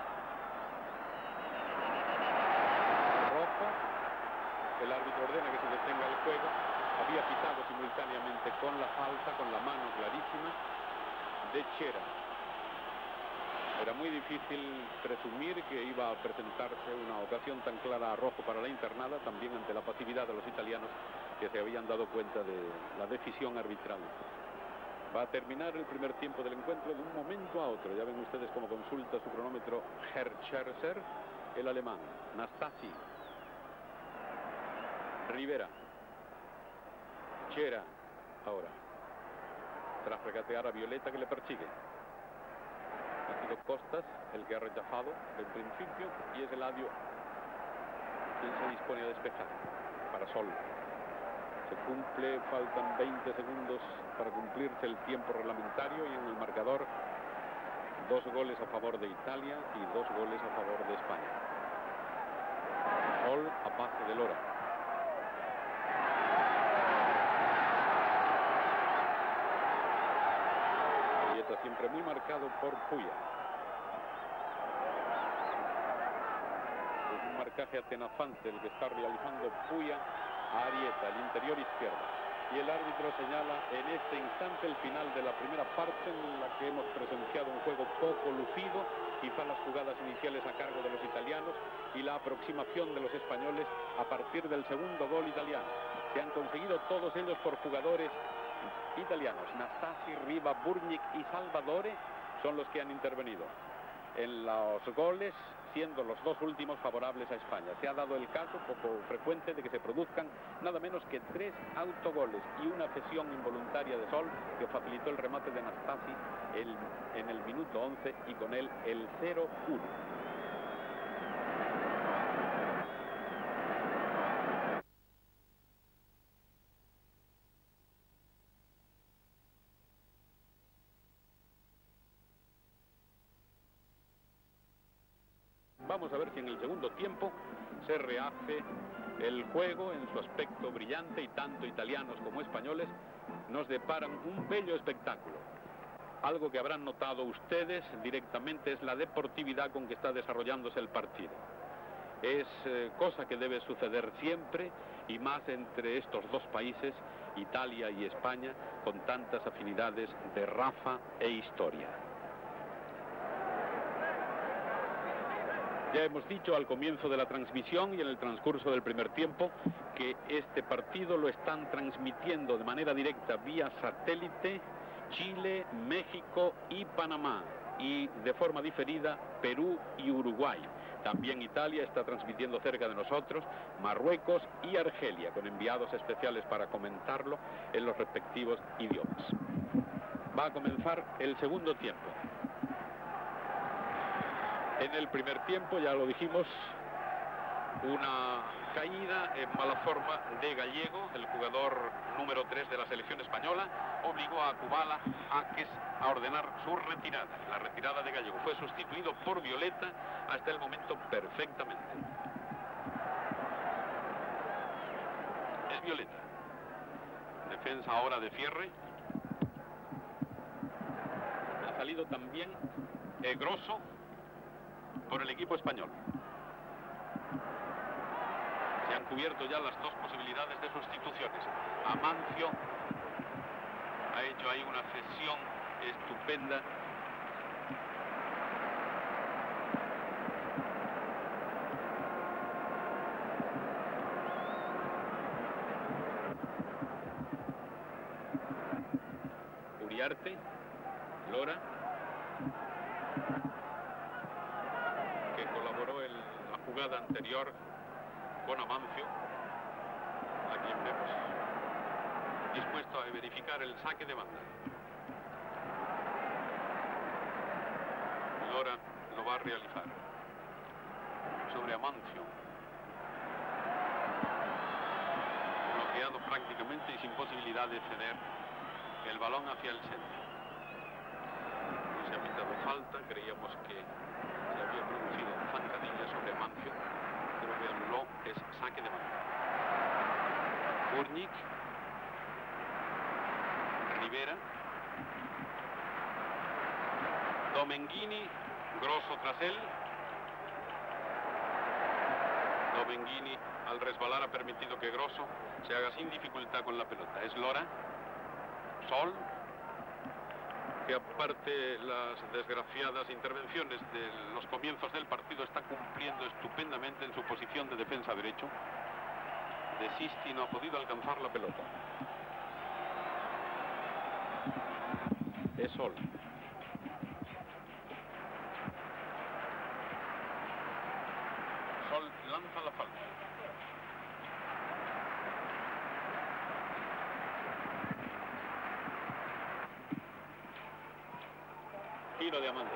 [SPEAKER 1] Rojo. El árbitro ordena que se detenga el juego. Había pitado simultáneamente con la falta, con la mano clarísima de Chera. Era muy difícil presumir que iba a presentarse una ocasión tan clara a rojo para la internada, también ante la pasividad de los italianos que se habían dado cuenta de la decisión arbitral. Va a terminar el primer tiempo del encuentro de un momento a otro. Ya ven ustedes cómo consulta su cronómetro Herrscherzer, el alemán. Nastasi. Rivera. Chera. Ahora. Tras regatear a Violeta, que le persigue. Ha sido Costas el que ha rechazado en principio y es Eladio quien se dispone a despejar para Sol. Se cumple, faltan veinte segundos para cumplirse el tiempo reglamentario y en el marcador dos goles a favor de Italia y dos goles a favor de España. Sol a pase de Lora. Siempre muy marcado por Puya. Es un marcaje atenazante el que está realizando Puya a Arieta, el interior izquierdo. Y el árbitro señala en este instante el final de la primera parte, en la que hemos presenciado un juego poco lucido, quizá las jugadas iniciales a cargo de los italianos y la aproximación de los españoles a partir del segundo gol italiano. Se han conseguido todos ellos por jugadores italianos. Nastasi, Riva, Burnic y Salvadore son los que han intervenido en los goles, siendo los dos últimos favorables a España. Se ha dado el caso poco frecuente de que se produzcan nada menos que tres autogoles y una cesión involuntaria de Sol que facilitó el remate de Nastasi el, en el minuto once y con él el cero uno. Vamos a ver si en el segundo tiempo se rehace el juego en su aspecto brillante y tanto italianos como españoles nos deparan un bello espectáculo. Algo que habrán notado ustedes directamente es la deportividad con que está desarrollándose el partido. Es eh, cosa que debe suceder siempre y más entre estos dos países, Italia y España, con tantas afinidades de raza e historia. Ya hemos dicho al comienzo de la transmisión y en el transcurso del primer tiempo que este partido lo están transmitiendo de manera directa vía satélite Chile, México y Panamá, y de forma diferida Perú y Uruguay. También Italia está transmitiendo cerca de nosotros, Marruecos y Argelia, con enviados especiales para comentarlo en los respectivos idiomas. Va a comenzar el segundo tiempo. En el primer tiempo, ya lo dijimos, una caída en mala forma de Gallego, el jugador número tres de la selección española, obligó a Kubala a, que, a ordenar su retirada. La retirada de Gallego fue sustituido por Violeta hasta el momento perfectamente. Es Violeta. Defensa ahora de Fierre. Ha salido también eh, Grosso por el equipo español. Se han cubierto ya las dos posibilidades de sustituciones. Amancio ha hecho ahí una cesión estupenda. Uriarte, Lora, que colaboró en la jugada anterior con Amancio, a quien vemos dispuesto a verificar el saque de banda. Lora lo va a realizar sobre Amancio, bloqueado prácticamente y sin posibilidad de ceder el balón hacia el centro. No se ha pitado falta, creíamos que se había producido zancadilla sobre Amancio, pero veanlo, es saque de banda. Burnik, Rivera, Domenghini, Grosso tras él. Domenghini al resbalar ha permitido que Grosso se haga sin dificultad con la pelota. Es Lora, Sol, que aparte las desgraciadas intervenciones de los comienzos del partido está cumpliendo estupendamente en su posición de defensa derecho. De Sisti no ha podido alcanzar la pelota. Es Sol. Sol lanza la falta. Tiro de Amancio.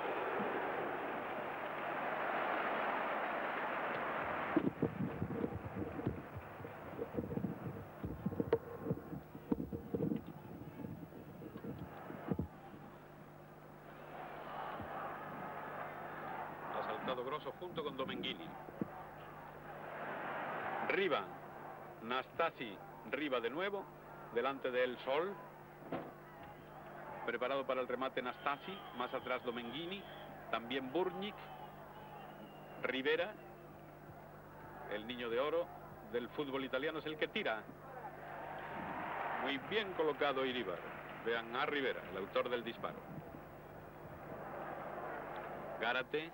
[SPEAKER 1] Ha saltado Grosso junto con Domenghini. Riva, Nastasi, Riva de nuevo, delante de él Sol. Preparado para el remate Nastasi, más atrás Domenghini, también Burnik, Rivera, el niño de oro del fútbol italiano es el que tira. Muy bien colocado Iribar. Vean a Rivera, el autor del disparo. Gárate,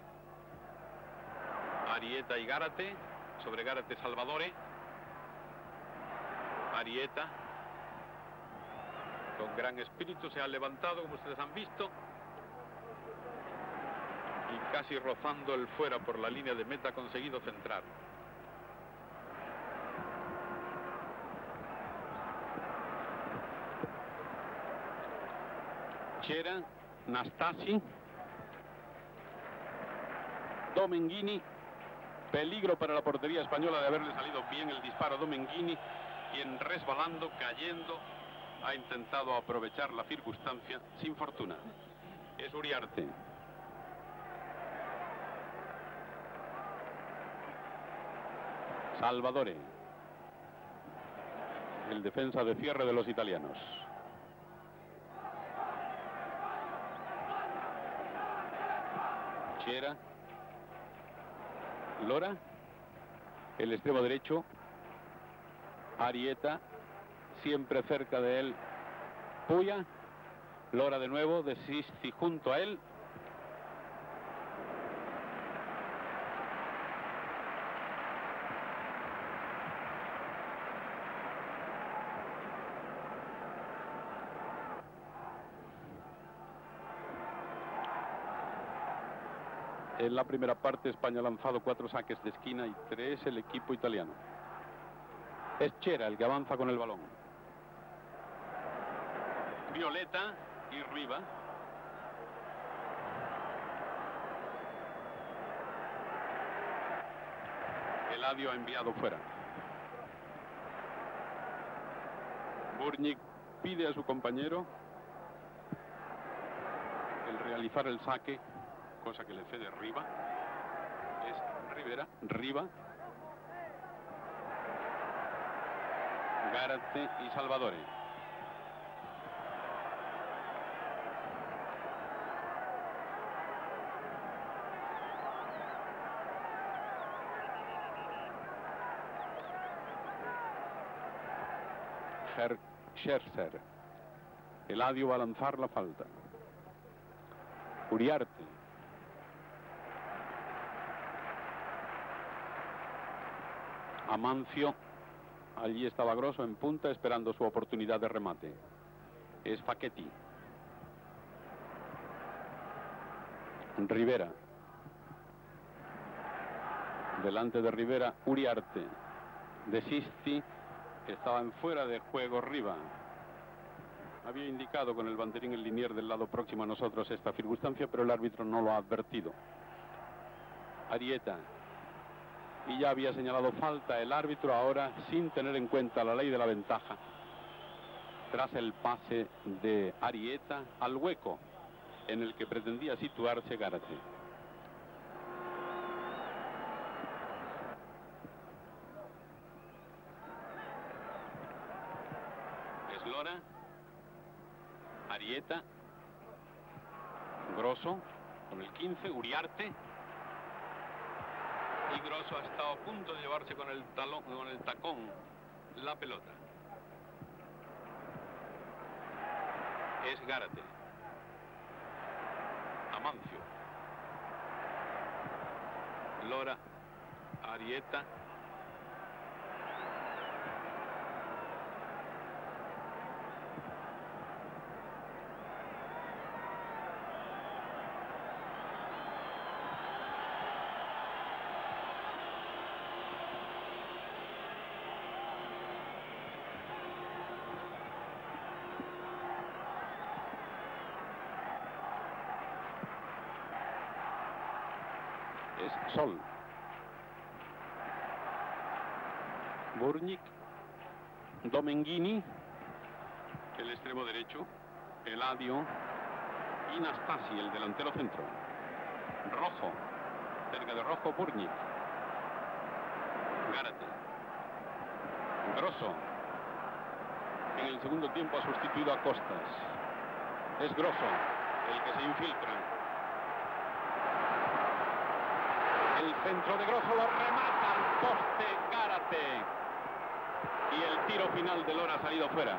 [SPEAKER 1] Arieta y Gárate, sobre Gárate Salvadore, Arieta, con gran espíritu se ha levantado, como ustedes han visto, y casi rozando el fuera por la línea de meta ha conseguido centrar. Chera, Nastasi, Domenghini, peligro para la portería española de haberle salido bien el disparo a Domenghini, quien resbalando, cayendo, ha intentado aprovechar la circunstancia sin fortuna. Es Uriarte. Salvadore, el defensa de cierre de los italianos. Chera, Lora, el extremo derecho, Arieta, siempre cerca de él, Puya, Lora de nuevo, de Sisti junto a él. En la primera parte España ha lanzado cuatro saques de esquina y tres el equipo italiano. Es Chera el que avanza con el balón. Violeta y Riva. Eladio ha enviado fuera. Burnik pide a su compañero el realizar el saque, cosa que le cede Riva. Es Rivera, Riva, Gárate y Salvadore. Scherzer. Eladio va a lanzar la falta. Uriarte. Amancio. Allí estaba Grosso en punta esperando su oportunidad de remate. Es Facchetti. Rivera. Delante de Rivera, Uriarte. De Sisti. Estaba en fuera de juego Riva. Había indicado con el banderín el linier del lado próximo a nosotros esta circunstancia, pero el árbitro no lo ha advertido. Arieta. Y ya había señalado falta el árbitro ahora sin tener en cuenta la ley de la ventaja. Tras el pase de Arieta al hueco en el que pretendía situarse Gárate. Lora, Arieta, Grosso con el quince, Uriarte, y Grosso ha estado a punto de llevarse con el talón, con el tacón la pelota. Es Gárate. Amancio. Lora, Arieta. Es Sol. Burnik. Domenghini, el extremo derecho. Eladio. Y Nastasi, el delantero centro. Rojo. Cerca de Rojo, Burnik. Gárate. Grosso. En el segundo tiempo ha sustituido a Costas. Es Grosso el que se infiltra. El centro de Grosso lo remata al poste Gárate. Y el tiro final de Lora ha salido fuera.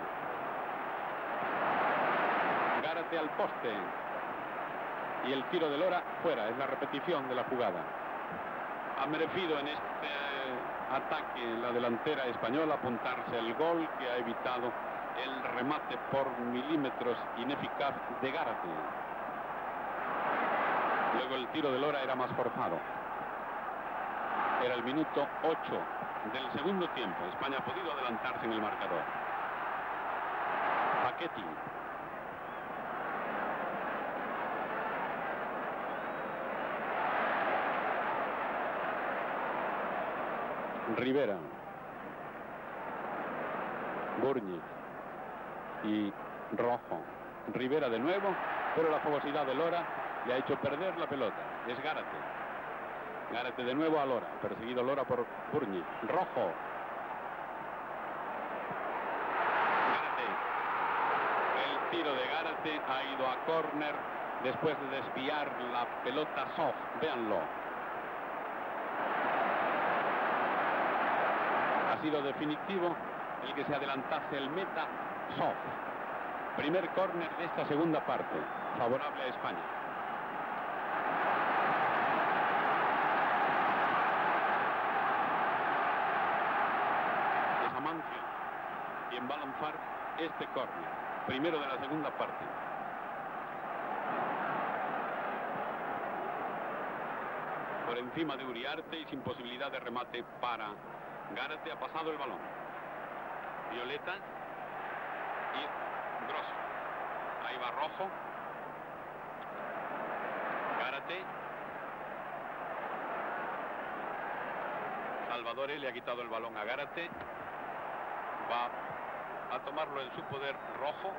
[SPEAKER 1] Gárate al poste. Y el tiro de Lora fuera. Es la repetición de la jugada. Ha merecido en este ataque la delantera española apuntarse el gol que ha evitado el remate por milímetros ineficaz de Gárate. Luego el tiro de Lora era más forzado. Era el minuto ocho del segundo tiempo. España ha podido adelantarse en el marcador. Facchetti. Rivera. Burnik. Y Rojo. Rivera de nuevo, pero la fogosidad de Lora le ha hecho perder la pelota. Es Gárate. Gárate de nuevo a Lora, perseguido Lora por Burnik. Rojo. Gárate. El tiro de Gárate ha ido a córner después de desviar la pelota Sof. Véanlo. Ha sido definitivo el que se adelantase el meta Sof. Primer córner de esta segunda parte, favorable a España. Quien va a lanzar este córner, primero de la segunda parte. encima de Uriarte y sin posibilidad de remate para Gárate. Ha pasado el balón. Violeta y Grosso. Ahí va Rojo. Gárate. Salvadore le ha quitado el balón a Gárate. Va a tomarlo en su poder Rojo.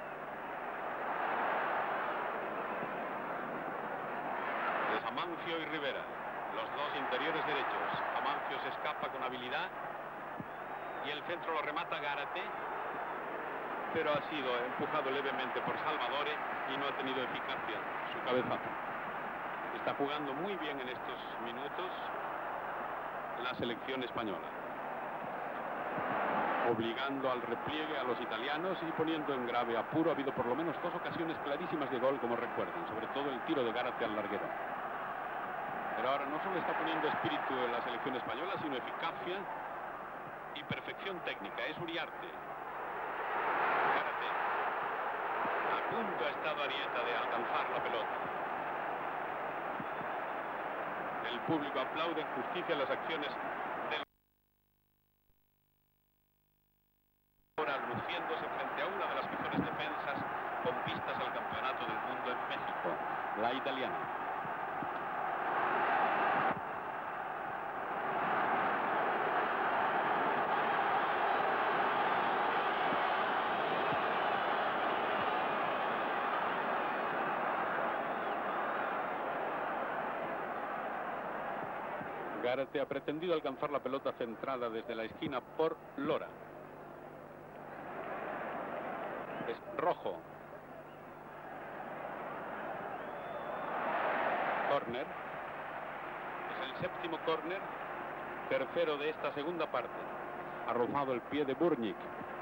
[SPEAKER 1] Es Amancio y Rivera, los dos interiores derechos. Amancio se escapa con habilidad y el centro lo remata Gárate, pero ha sido empujado levemente por Salvadore y no ha tenido eficacia su cabezazo. Está jugando muy bien en estos minutos la selección española, obligando al repliegue a los italianos y poniendo en grave apuro. Ha habido por lo menos dos ocasiones clarísimas de gol, como recuerdan, sobre todo el tiro de Gárate al larguero. Pero ahora no solo está poniendo espíritu en la selección española, sino eficacia y perfección técnica. Es Uriarte. Gárate. A punto ha estado Arieta de alcanzar la pelota. El público aplaude en justicia las acciones del... ahora luciéndose frente a una de las mejores defensas con vistas al campeonato del mundo en México, la italiana. Gárate ha pretendido alcanzar la pelota centrada desde la esquina por Lora. Es Rojo. Córner. Es el séptimo córner, tercero de esta segunda parte. Ha rozado el pie de Burnik.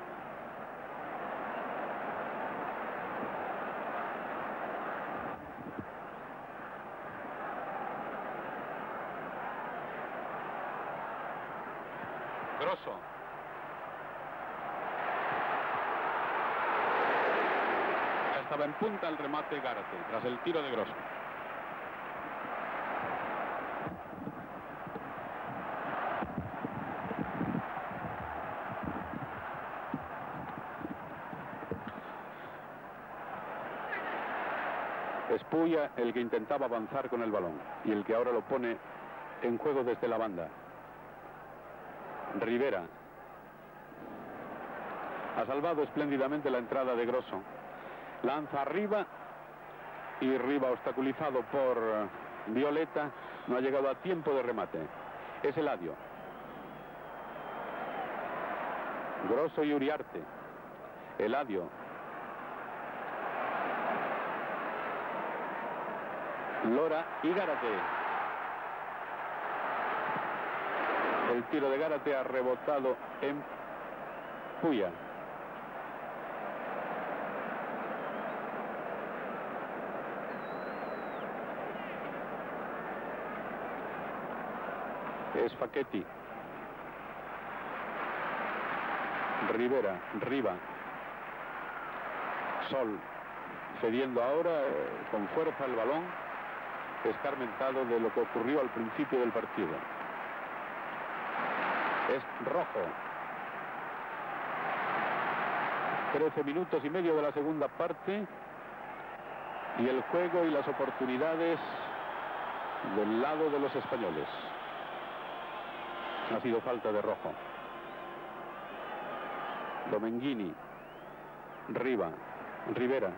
[SPEAKER 1] Grosso. Ya estaba en punta el remate Gárate tras el tiro de Grosso. Es Puya el que intentaba avanzar con el balón y el que ahora lo pone en juego desde la banda. Rivera ha salvado espléndidamente la entrada de Grosso. Lanza arriba y Riva, obstaculizado por Violeta, no ha llegado a tiempo de remate. Es Eladio. Grosso y Uriarte. Eladio. Lora y Gárate. El tiro de Gárate ha rebotado en Puya. Es Facchetti. Rivera, Riva. Sol, cediendo ahora eh, con fuerza el balón, escarmentado de lo que ocurrió al principio del partido. Es Rojo. trece minutos y medio de la segunda parte y el juego y las oportunidades del lado de los españoles. Ha sido falta de Rojo. Domenghini. Riva. Rivera.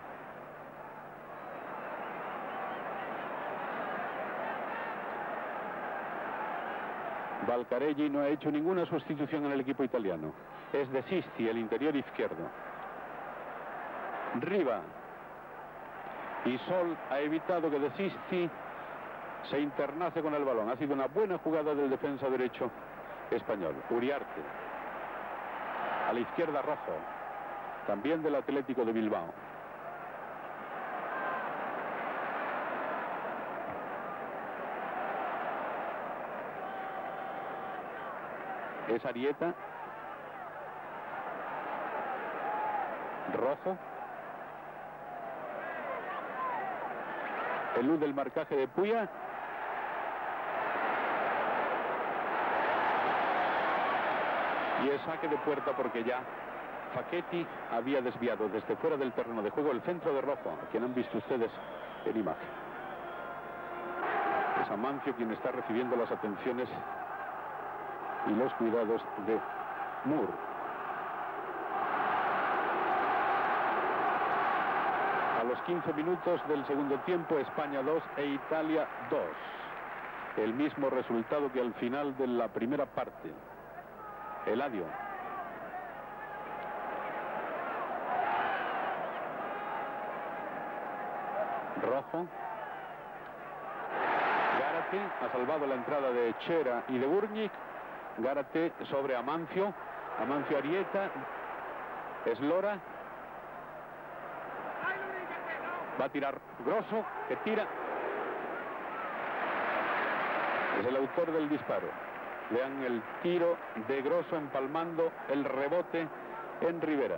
[SPEAKER 1] Valcarelli no ha hecho ninguna sustitución en el equipo italiano. Es De Sisti, el interior izquierdo. Riva. Y Sol ha evitado que De Sisti se internace con el balón. Ha sido una buena jugada del defensa derecho español. Uriarte. A la izquierda Rojo. También del Atlético de Bilbao. Es Arieta. Rojo. Elude el marcaje de Puya. Y es saque de puerta porque ya Facchetti había desviado desde fuera del terreno de juego el centro de Rojo, a quien han visto ustedes en imagen. Es Amancio quien está recibiendo las atenciones y los cuidados de Moore. A los quince minutos del segundo tiempo, España dos e Italia dos. El mismo resultado que al final de la primera parte. Eladio. Rojo. Gárate ha salvado la entrada de Chera y de Burnic. Gárate sobre Amancio. Amancio Arieta. Eslora. Va a tirar Grosso, que tira. Es el autor del disparo. Vean el tiro de Grosso empalmando el rebote en Rivera.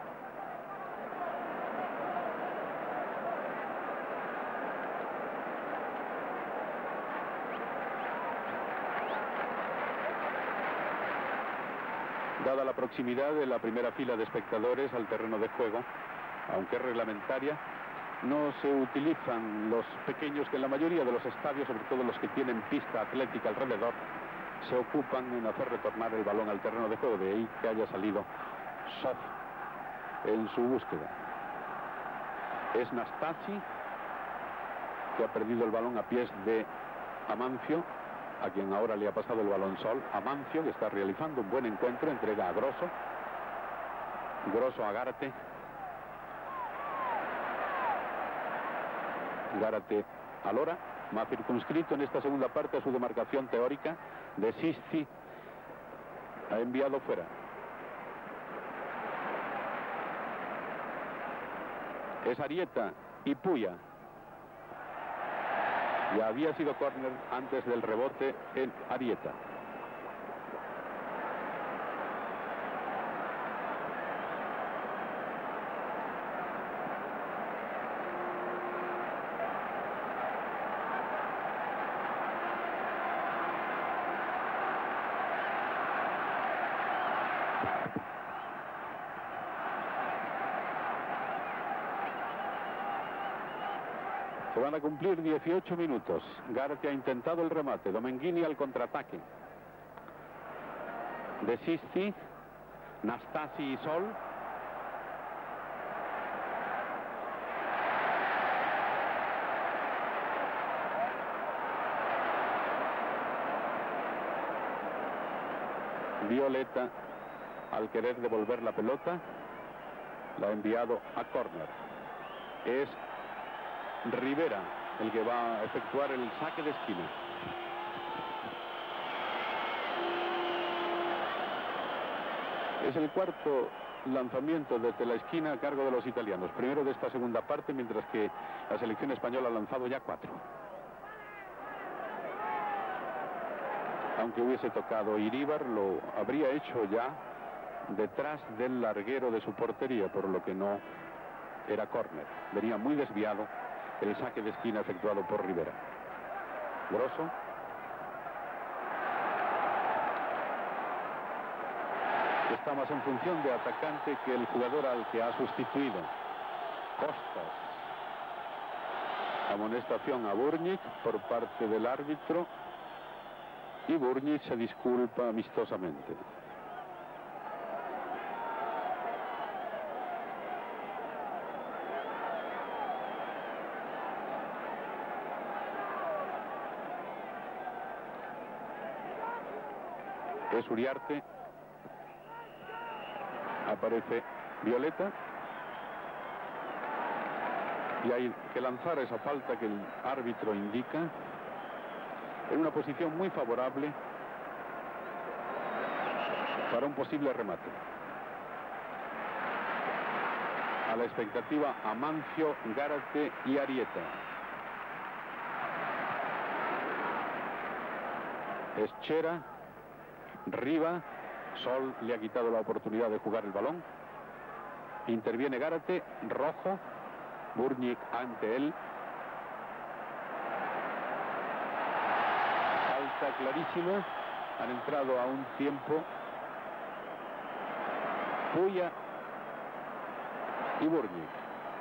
[SPEAKER 1] Dada la proximidad de la primera fila de espectadores al terreno de juego, aunque es reglamentaria, no se utilizan los pequeños que en la mayoría de los estadios, sobre todo los que tienen pista atlética alrededor, se ocupan en hacer retornar el balón al terreno de juego. De ahí que haya salido Sof en su búsqueda. Es Nastasi, que ha perdido el balón a pies de Amancio, a quien ahora le ha pasado el balón Sol. Amancio, que está realizando un buen encuentro, entrega a Grosso. Grosso a Gárate. Gárate a Lora, más circunscrito en esta segunda parte a su demarcación teórica. De Sisti ha enviado fuera. Es Arieta y Puya. Ya había sido córner antes del rebote en Arieta. Se van a cumplir dieciocho minutos. Gárate ha intentado el remate. Domenghini al contraataque. De Sisti, Nastasi y Sol. Violeta, al querer devolver la pelota, la ha enviado a córner. Es Rivera el que va a efectuar el saque de esquina. Es el cuarto lanzamiento desde la esquina a cargo de los italianos. Primero de esta segunda parte, mientras que la selección española ha lanzado ya cuatro. Aunque hubiese tocado Iríbar, lo habría hecho ya detrás del larguero de su portería, por lo que no era córner. Venía muy desviado el saque de esquina efectuado por Rivera. Grosso. Está más en función de atacante que el jugador al que ha sustituido. Costas. Amonestación a Burnic por parte del árbitro. Y Burnic se disculpa amistosamente. Es Uriarte. Aparece Violeta. Y hay que lanzar esa falta que el árbitro indica en una posición muy favorable para un posible remate. A la expectativa Amancio, Gárate y Arieta. Es Chera. Riva. Sol le ha quitado la oportunidad de jugar el balón. Interviene Gárate. Rojo. Burnic ante él. Falta clarísima. Han entrado a un tiempo Puya y Burnyk.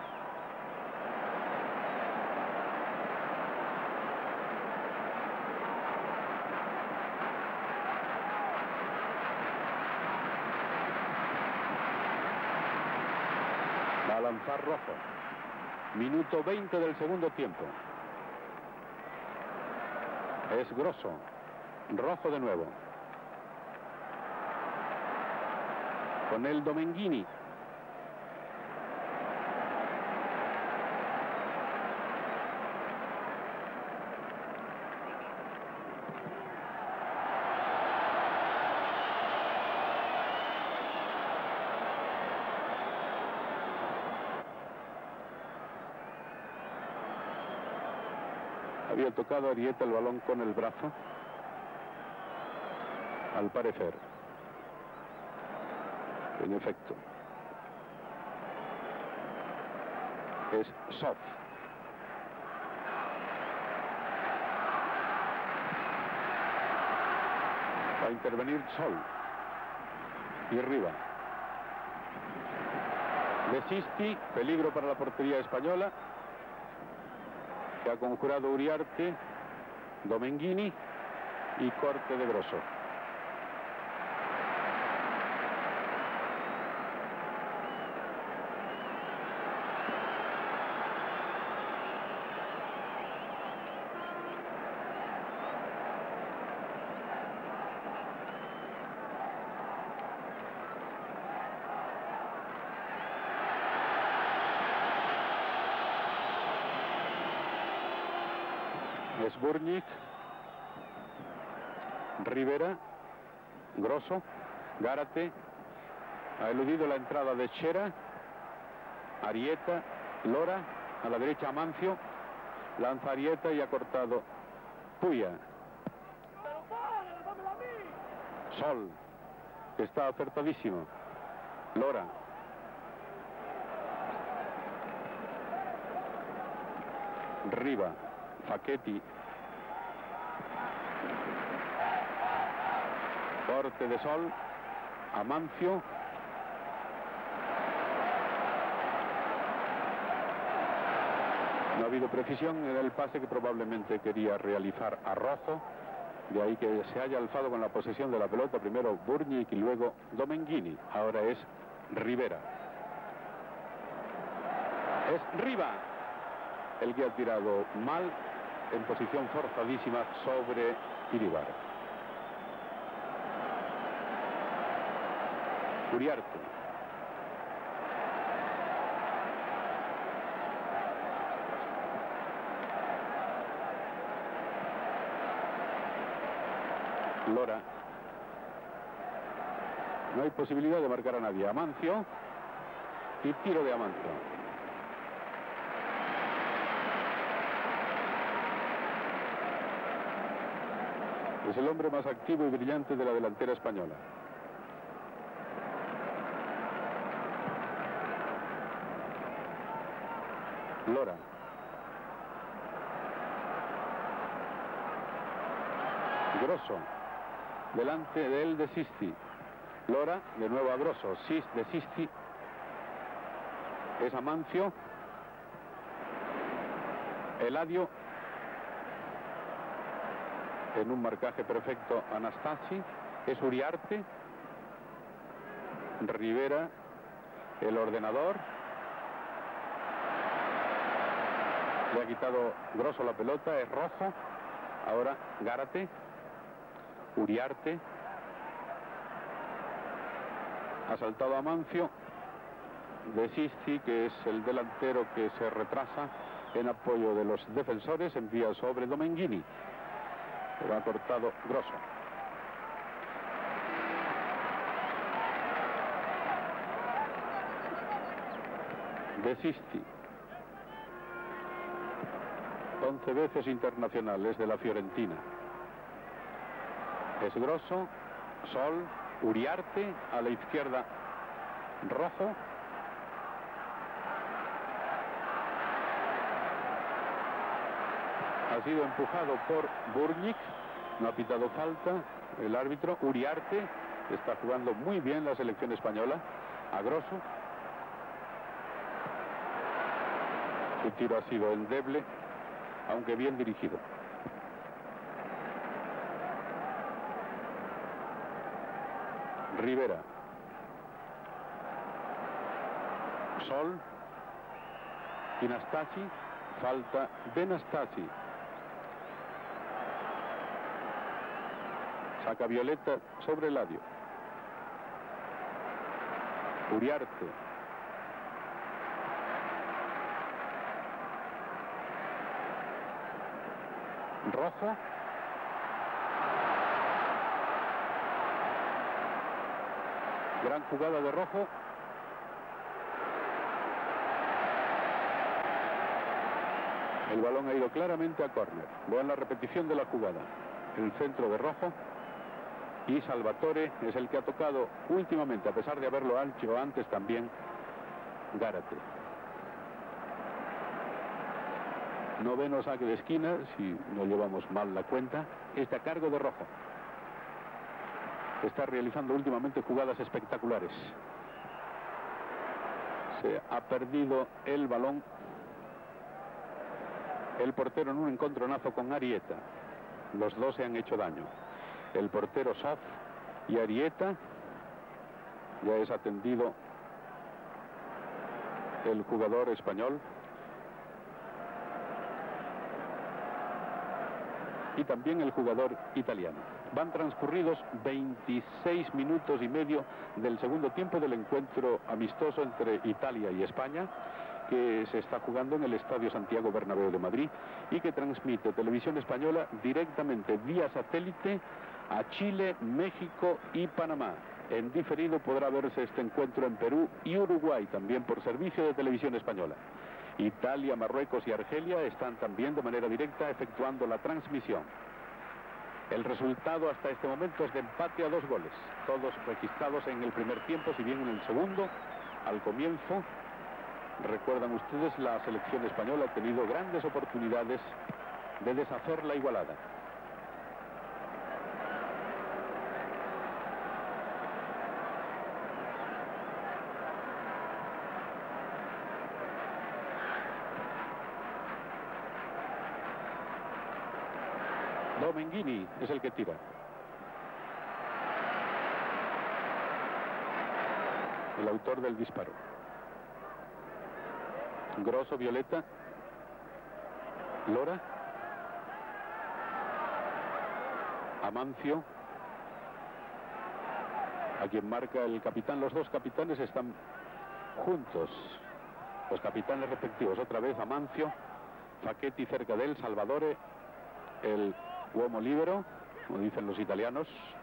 [SPEAKER 1] Va a lanzar Rojo. Minuto veinte del segundo tiempo. Es Grosso. Rojo de nuevo. Con el Domenghini. Había tocado Arieta el balón con el brazo, al parecer. En efecto. Es Sof. Va a intervenir Sol. Y Riva. De Sisti, peligro para la portería española. Que ha conjurado Uriarte, Domenghini y corte de Grosso. Es Burnyk, Rivera, Grosso, Gárate, ha eludido la entrada de Chera, Arieta, Lora, a la derecha Amancio, lanza Arieta y ha cortado Puya. Sol, que está acertadísimo, Lora. Riva, Facchetti. Corte de Sol, Amancio. No ha habido precisión en el pase que probablemente quería realizar a Rojo. De ahí que se haya alzado con la posesión de la pelota. Primero Burnyk y luego Domenghini. Ahora es Rivera. Es Riva el que ha tirado mal en posición forzadísima sobre Iribar. Uriarte. Lora. No hay posibilidad de marcar a nadie. Amancio. Y tiro de Amancio. Es el hombre más activo y brillante de la delantera española. Lora. Grosso. Delante de él de Sisti. Lora, de nuevo a Grosso. Sis de Sisti. Es Amancio. Eladio. En un marcaje perfecto Anastasi. Es Uriarte. Rivera. El ordenador. Le ha quitado Grosso la pelota. Es Rojo. Ahora Gárate. Uriarte. Ha saltado Amancio. De Sisti, que es el delantero que se retrasa en apoyo de los defensores, envía sobre Domenghini. Lo ha cortado Grosso. De Sisti. once veces internacionales de la Fiorentina. Es Grosso, Sol, Uriarte, a la izquierda Rojo. Ha sido empujado por Burnyk, no ha pitado falta el árbitro. Uriarte está jugando muy bien la selección española. a Grosso. Su tiro ha sido endeble, aunque bien dirigido. Rivera. Sol. Y Nastasi. Falta de Nastasi. Saca Violeta sobre Eladio. Uriarte. Rojo. Gran jugada de Rojo. El balón ha ido claramente a córner. Vean la repetición de la jugada. El centro de Rojo. Y Salvatore es el que ha tocado últimamente, a pesar de haberlo hecho antes también, Gárate. Noveno saque de esquina, si no llevamos mal la cuenta, este a cargo de Rojo. Está realizando últimamente jugadas espectaculares. Se ha perdido el balón el portero en un encontronazo con Arieta. Los dos se han hecho daño. El portero Sof y Arieta. Ya es atendido el jugador español. Y también el jugador italiano. Van transcurridos veintiséis minutos y medio del segundo tiempo del encuentro amistoso entre Italia y España, que se está jugando en el Estadio Santiago Bernabéu de Madrid y que transmite Televisión Española directamente vía satélite a Chile, México y Panamá. En diferido podrá verse este encuentro en Perú y Uruguay, también por servicio de Televisión Española. Italia, Marruecos y Argelia están también de manera directa efectuando la transmisión. El resultado hasta este momento es de empate a dos goles, todos registrados en el primer tiempo, si bien en el segundo, al comienzo, recuerdan ustedes, la selección española ha tenido grandes oportunidades de deshacer la igualada. Domenghini es el que tira. El autor del disparo. Grosso, Violeta. Lora. Amancio. A quien marca el capitán. Los dos capitanes están juntos. Los capitanes respectivos. Otra vez Amancio. Facchetti cerca de él. Salvatore. El uomo libero, como dicen los italianos.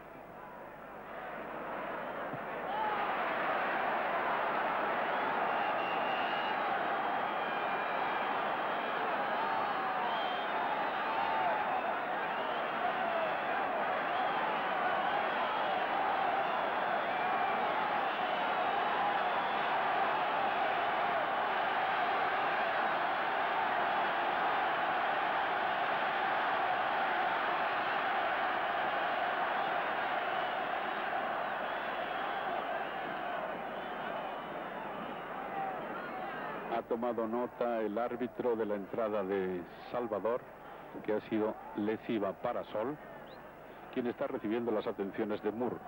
[SPEAKER 1] Ha tomado nota el árbitro de la entrada de Salvador, que ha sido lesiva para Sol, quien está recibiendo las atenciones de Moore.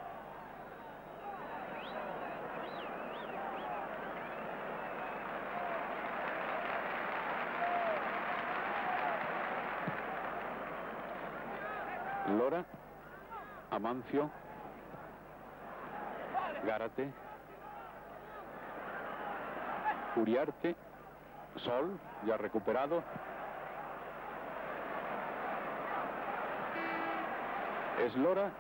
[SPEAKER 1] Lora, Amancio, Gárate, Uriarte, Sol, ya recuperado. Es Lora.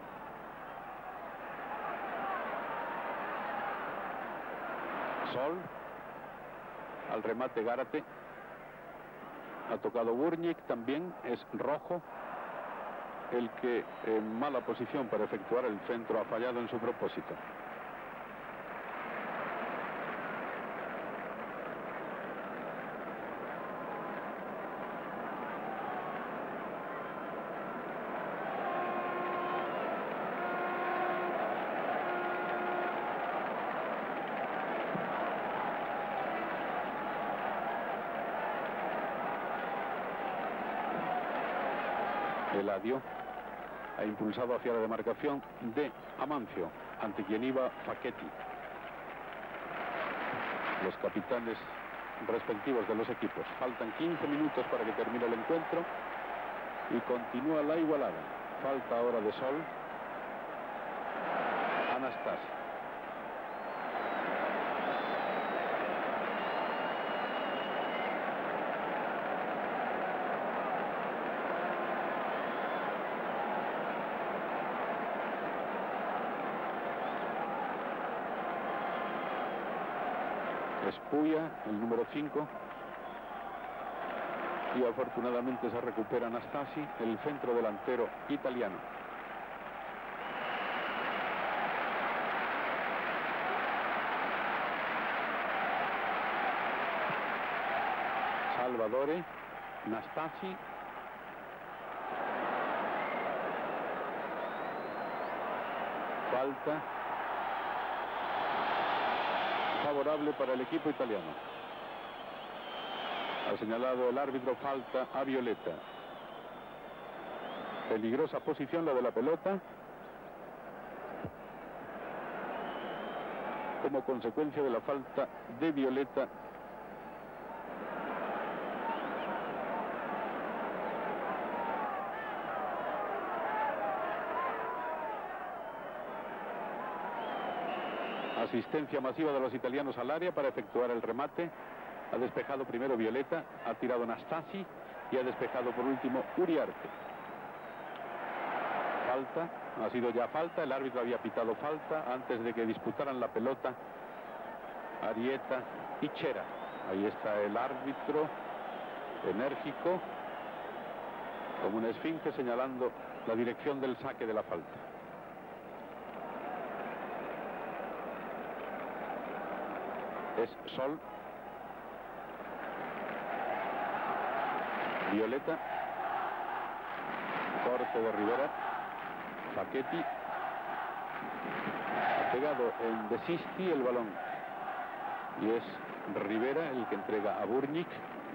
[SPEAKER 1] Sol. Al remate Gárate. Ha tocado Burnik también. Es Rojo el que en mala posición para efectuar el centro ha fallado en su propósito. Eladio ha impulsado hacia la demarcación de Amancio, ante quien iba Facchetti. Los capitanes respectivos de los equipos. Faltan quince minutos para que termine el encuentro y continúa la igualada. Falta ahora de Sol. Anastasi. Espuya, el número cinco, y afortunadamente se recupera Anastasi, el centro delantero italiano. Salvadore, Nastasi, falta favorable para el equipo italiano. Ha señalado el árbitro falta a Violeta. Peligrosa posición la de la pelota. Como consecuencia de la falta de Violeta. Asistencia masiva de los italianos al área para efectuar el remate. Ha despejado primero Violeta, ha tirado Nastasi y ha despejado por último Uriarte. Falta, ha sido ya falta, el árbitro había pitado falta antes de que disputaran la pelota Arieta y Chera. Ahí está el árbitro, enérgico, como una esfinge señalando la dirección del saque de la falta. Es Sol. Violeta. Corte de Rivera. Facchetti. Ha pegado en Desisti el balón. Y es Rivera el que entrega a Burnic.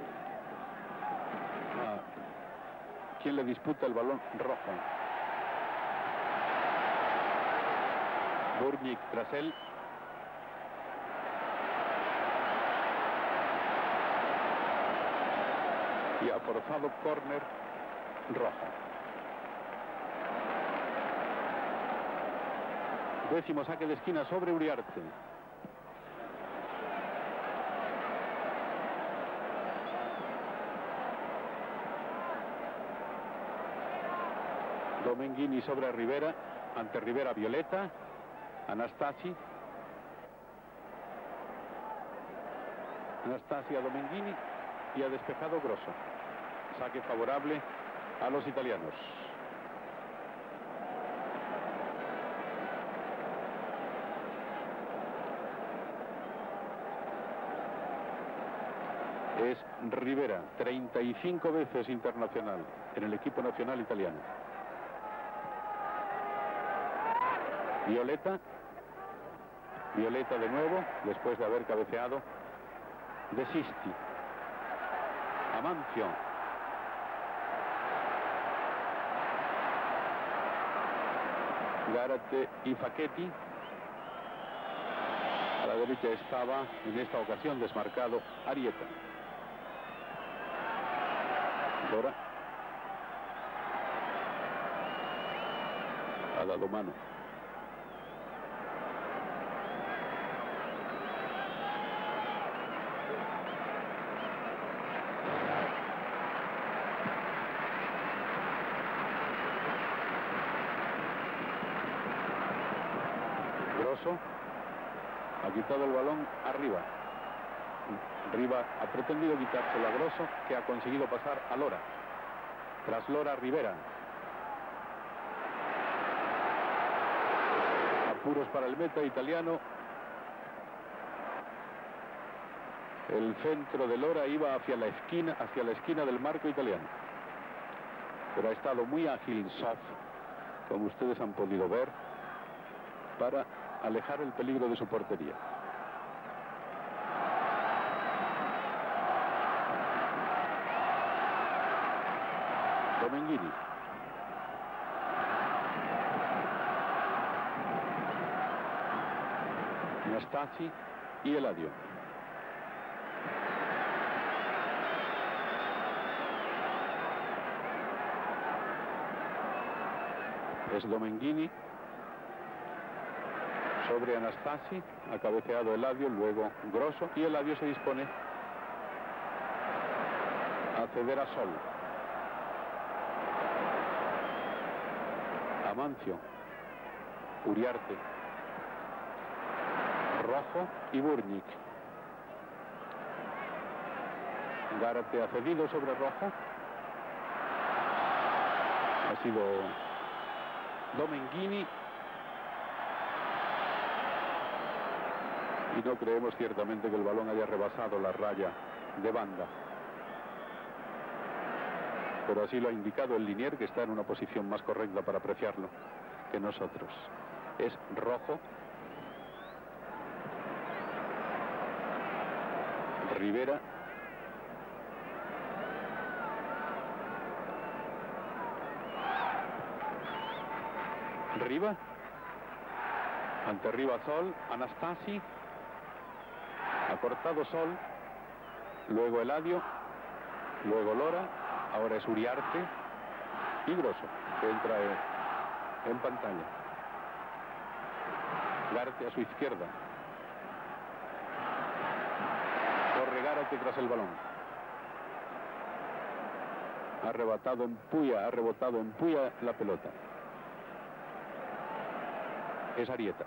[SPEAKER 1] Ah, ¿quién le disputa el balón? Rojo. Burnic tras él. Y ha forzado córner rojo. Décimo saque de esquina sobre Uriarte. Domenghini sobre Rivera. Ante Rivera Violeta. Anastasi. Anastasi a Domenghini. Y ha despejado Grosso. Saque favorable a los italianos. Es Rivera, treinta y cinco veces internacional en el equipo nacional italiano. Violeta. Violeta de nuevo, después de haber cabeceado. Desisti. Amancio. Gárate y Facchetti. A la derecha estaba en esta ocasión desmarcado Arieta. Dora. Ha dado mano. Grosso ha quitado el balón arriba. Riva ha pretendido quitárselo a Grosso, que ha conseguido pasar a Lora. Tras Lora, Rivera. Apuros para el meta italiano. El centro de Lora iba hacia la esquina, hacia la esquina del marco italiano. Pero ha estado muy ágil Sof, como ustedes han podido ver, para alejar el peligro de su portería. Domenghini. Nastasi y Eladio. Es Domenghini sobre Anastasi, ha cabeceado Eladio, luego Grosso, y Eladio se dispone a ceder a Sol. Amancio, Uriarte, Rojo y Burnik. Gárate ha cedido sobre Rojo. Ha sido Domenghini. Y no creemos ciertamente que el balón haya rebasado la raya de banda. Pero así lo ha indicado el linier, que está en una posición más correcta para apreciarlo que nosotros. Es Rojo. Rivera. Riva. Ante Riva Sol. Anastasi. Ha cortado Sol. Luego Eladio. Luego Lora. Ahora es Uriarte y Grosso, que entra en, en pantalla. Gárate a su izquierda. Corre Gárate tras el balón. Ha arrebatado en Puya, ha rebotado en Puya la pelota. Es Arieta.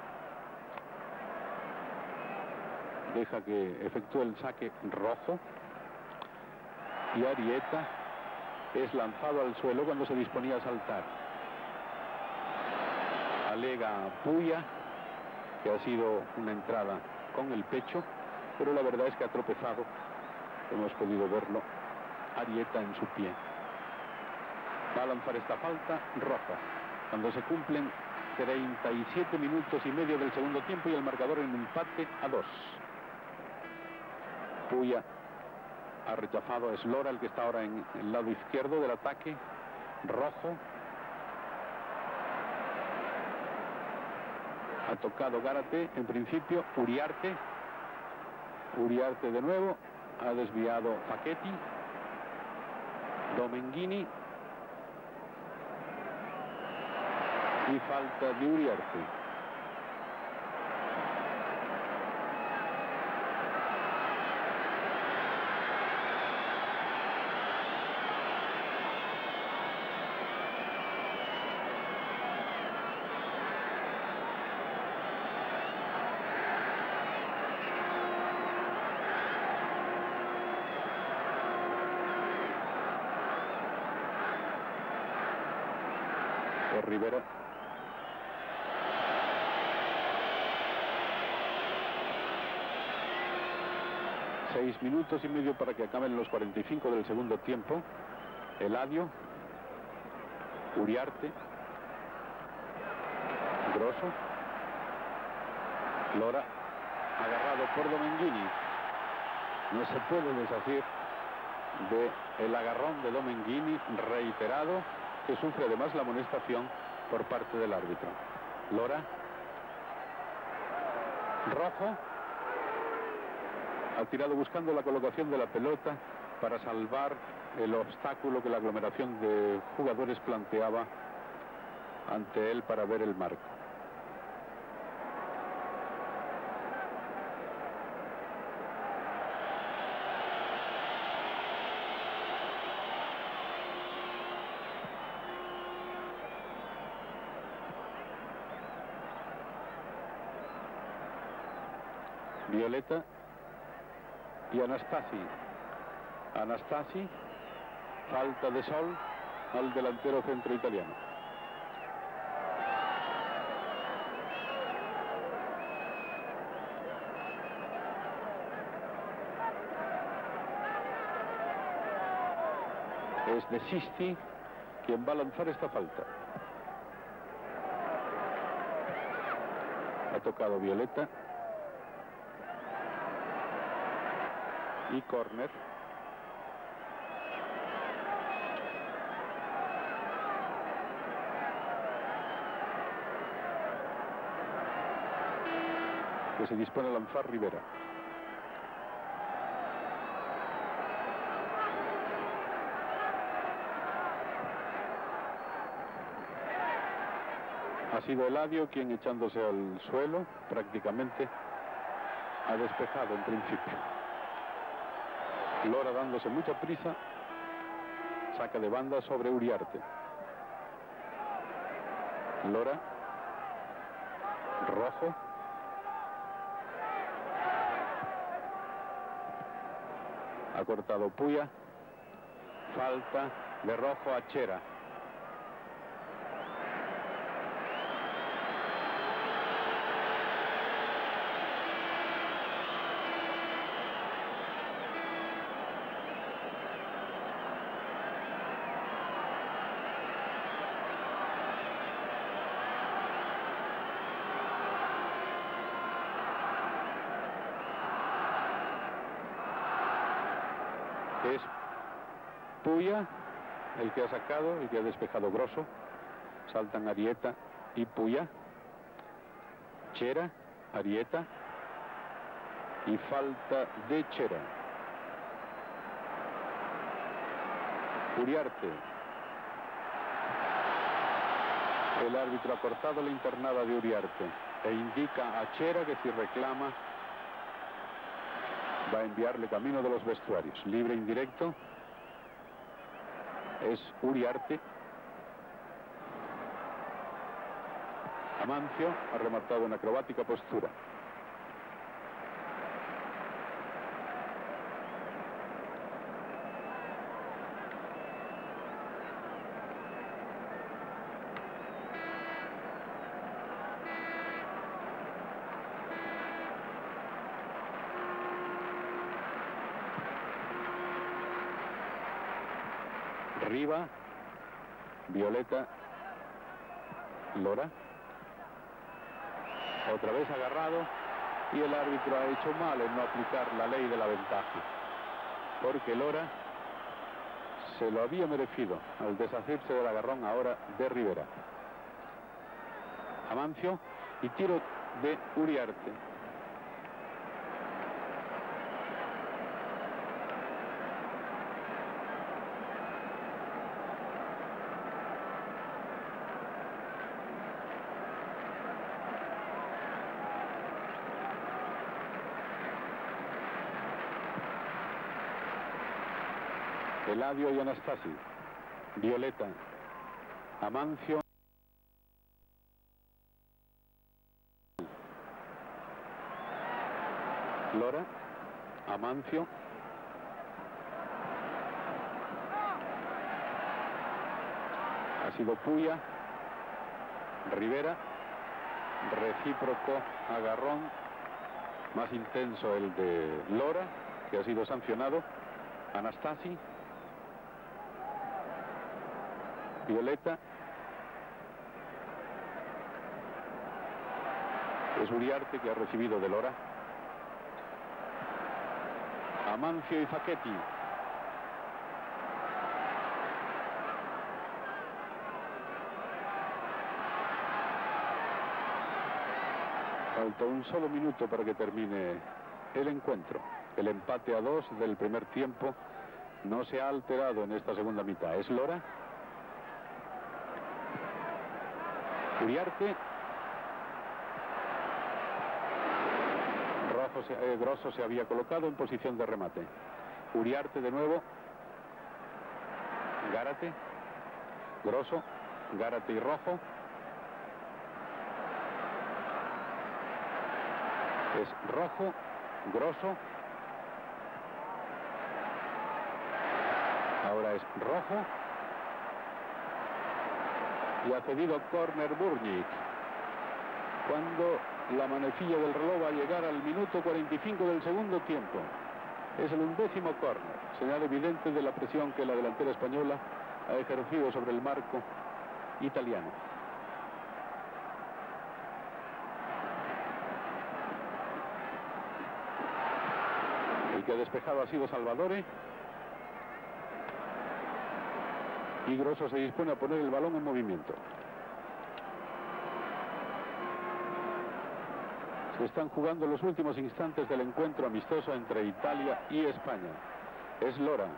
[SPEAKER 1] Deja que efectúe el saque Rojo. Y Arieta es lanzado al suelo cuando se disponía a saltar. Alega Puya que ha sido una entrada con el pecho, pero la verdad es que ha tropezado. Hemos podido verlo. Arieta en su pie. Va a lanzar esta falta roja cuando se cumplen treinta y siete minutos y medio del segundo tiempo y el marcador en empate a dos. Puya ha rechazado, es Lora el que está ahora en el lado izquierdo del ataque. Rojo. Ha tocado Gárate, en principio Uriarte. Uriarte de nuevo. Ha desviado Facchetti. Domenghini. Y falta de Uriarte. Rivera. Seis minutos y medio para que acaben los cuarenta y cinco del segundo tiempo. Eladio. Uriarte. Grosso. Lora. Agarrado por Domenghini. No se puede deshacer del agarrón de Domenghini reiterado, que sufre además la amonestación por parte del árbitro. Lora. Rojo. Ha tirado buscando la colocación de la pelota para salvar el obstáculo que la aglomeración de jugadores planteaba ante él para ver el marco. Violeta y Anastasi. Anastasi, falta de Sol al delantero centro italiano. Es de Sisti quien va a lanzar esta falta. Ha tocado Violeta. Y córner. que se dispone a lanzar Rivera. Ha sido Eladio quien, echándose al suelo, prácticamente ha despejado en principio. Lora, dándose mucha prisa, saca de banda sobre Uriarte. Lora, Rojo, ha cortado Puya, falta de Rojo a Chera. Es Puya el que ha sacado y que ha despejado Grosso. Saltan Arieta y Puya. Chera, Arieta y falta de Chera. Uriarte. El árbitro ha cortado la internada de Uriarte e indica a Chera que si reclama va a enviarle camino de los vestuarios. Libre indirecto es Uriarte. Amancio ha rematado en acrobática postura. Riva, Violeta, Lora. Otra vez agarrado y el árbitro ha hecho mal en no aplicar la ley de la ventaja, porque Lora se lo había merecido al deshacerse del agarrón ahora de Rivera. Amancio y tiro de Uriarte. Eladio y Anastasi. Violeta, Amancio, Lora, Amancio, ha sido Puya, Rivera, recíproco agarrón, más intenso el de Lora, que ha sido sancionado. Anastasi, Violeta, es Uriarte que ha recibido de Lora. Amancio y Facchetti. Falta un solo minuto para que termine el encuentro. El empate a dos del primer tiempo no se ha alterado en esta segunda mitad. Es Lora. Uriarte. Rojo se, eh, Grosso se había colocado en posición de remate. Uriarte de nuevo. Gárate. Grosso. Gárate y Rojo. Es Rojo. Grosso. Ahora es Rojo. Y ha cedido córner Burnic. Cuando la manecilla del reloj va a llegar al minuto cuarenta y cinco del segundo tiempo. Es el undécimo córner. Señal evidente de la presión que la delantera española ha ejercido sobre el marco italiano. El que ha despejado ha sido Salvadore. Y Grosso se dispone a poner el balón en movimiento. Se están jugando los últimos instantes del encuentro amistoso entre Italia y España. Es Lora.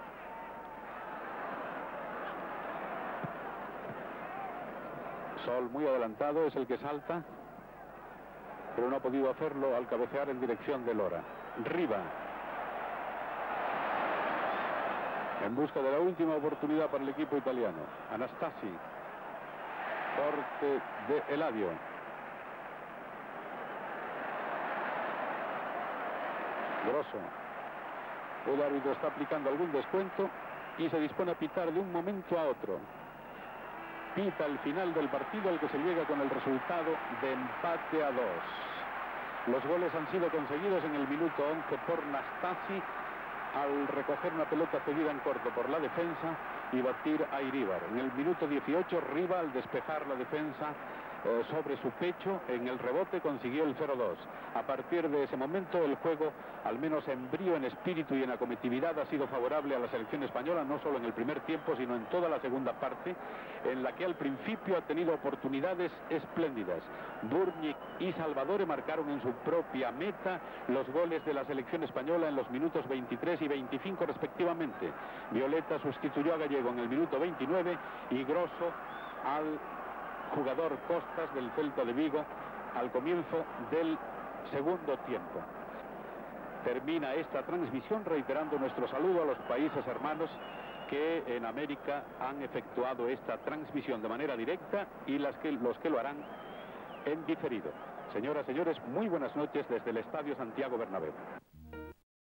[SPEAKER 1] Sol, muy adelantado, es el que salta, pero no ha podido hacerlo al cabecear en dirección de Lora. Riva, en busca de la última oportunidad para el equipo italiano. Anastasi, corte de Eladio. Grosso. El árbitro está aplicando algún descuento y se dispone a pitar de un momento a otro. Pita el final del partido, al que se llega con el resultado de empate a dos. Los goles han sido conseguidos en el minuto once por Nastasi, al recoger una pelota cedida en corto por la defensa y batir a Iríbar. En el minuto dieciocho, Riva, al despejar la defensa eh, sobre su pecho, en el rebote consiguió el cero dos. A partir de ese momento, el juego, al menos en brío, en espíritu y en acometividad, ha sido favorable a la selección española, no solo en el primer tiempo, sino en toda la segunda parte, en la que al principio ha tenido oportunidades espléndidas. Burnic y Salvadore marcaron en su propia meta los goles de la selección española en los minutos veintitrés y veinticinco respectivamente. Violeta sustituyó a Gallego en el minuto veintinueve y Grosso al jugador Costas del Celta de Vigo al comienzo del segundo tiempo. Termina esta transmisión reiterando nuestro saludo a los países hermanos que en América han efectuado esta transmisión de manera directa y las que, los que lo harán en diferido. Señoras y señores, muy buenas noches desde el Estadio Santiago Bernabéu.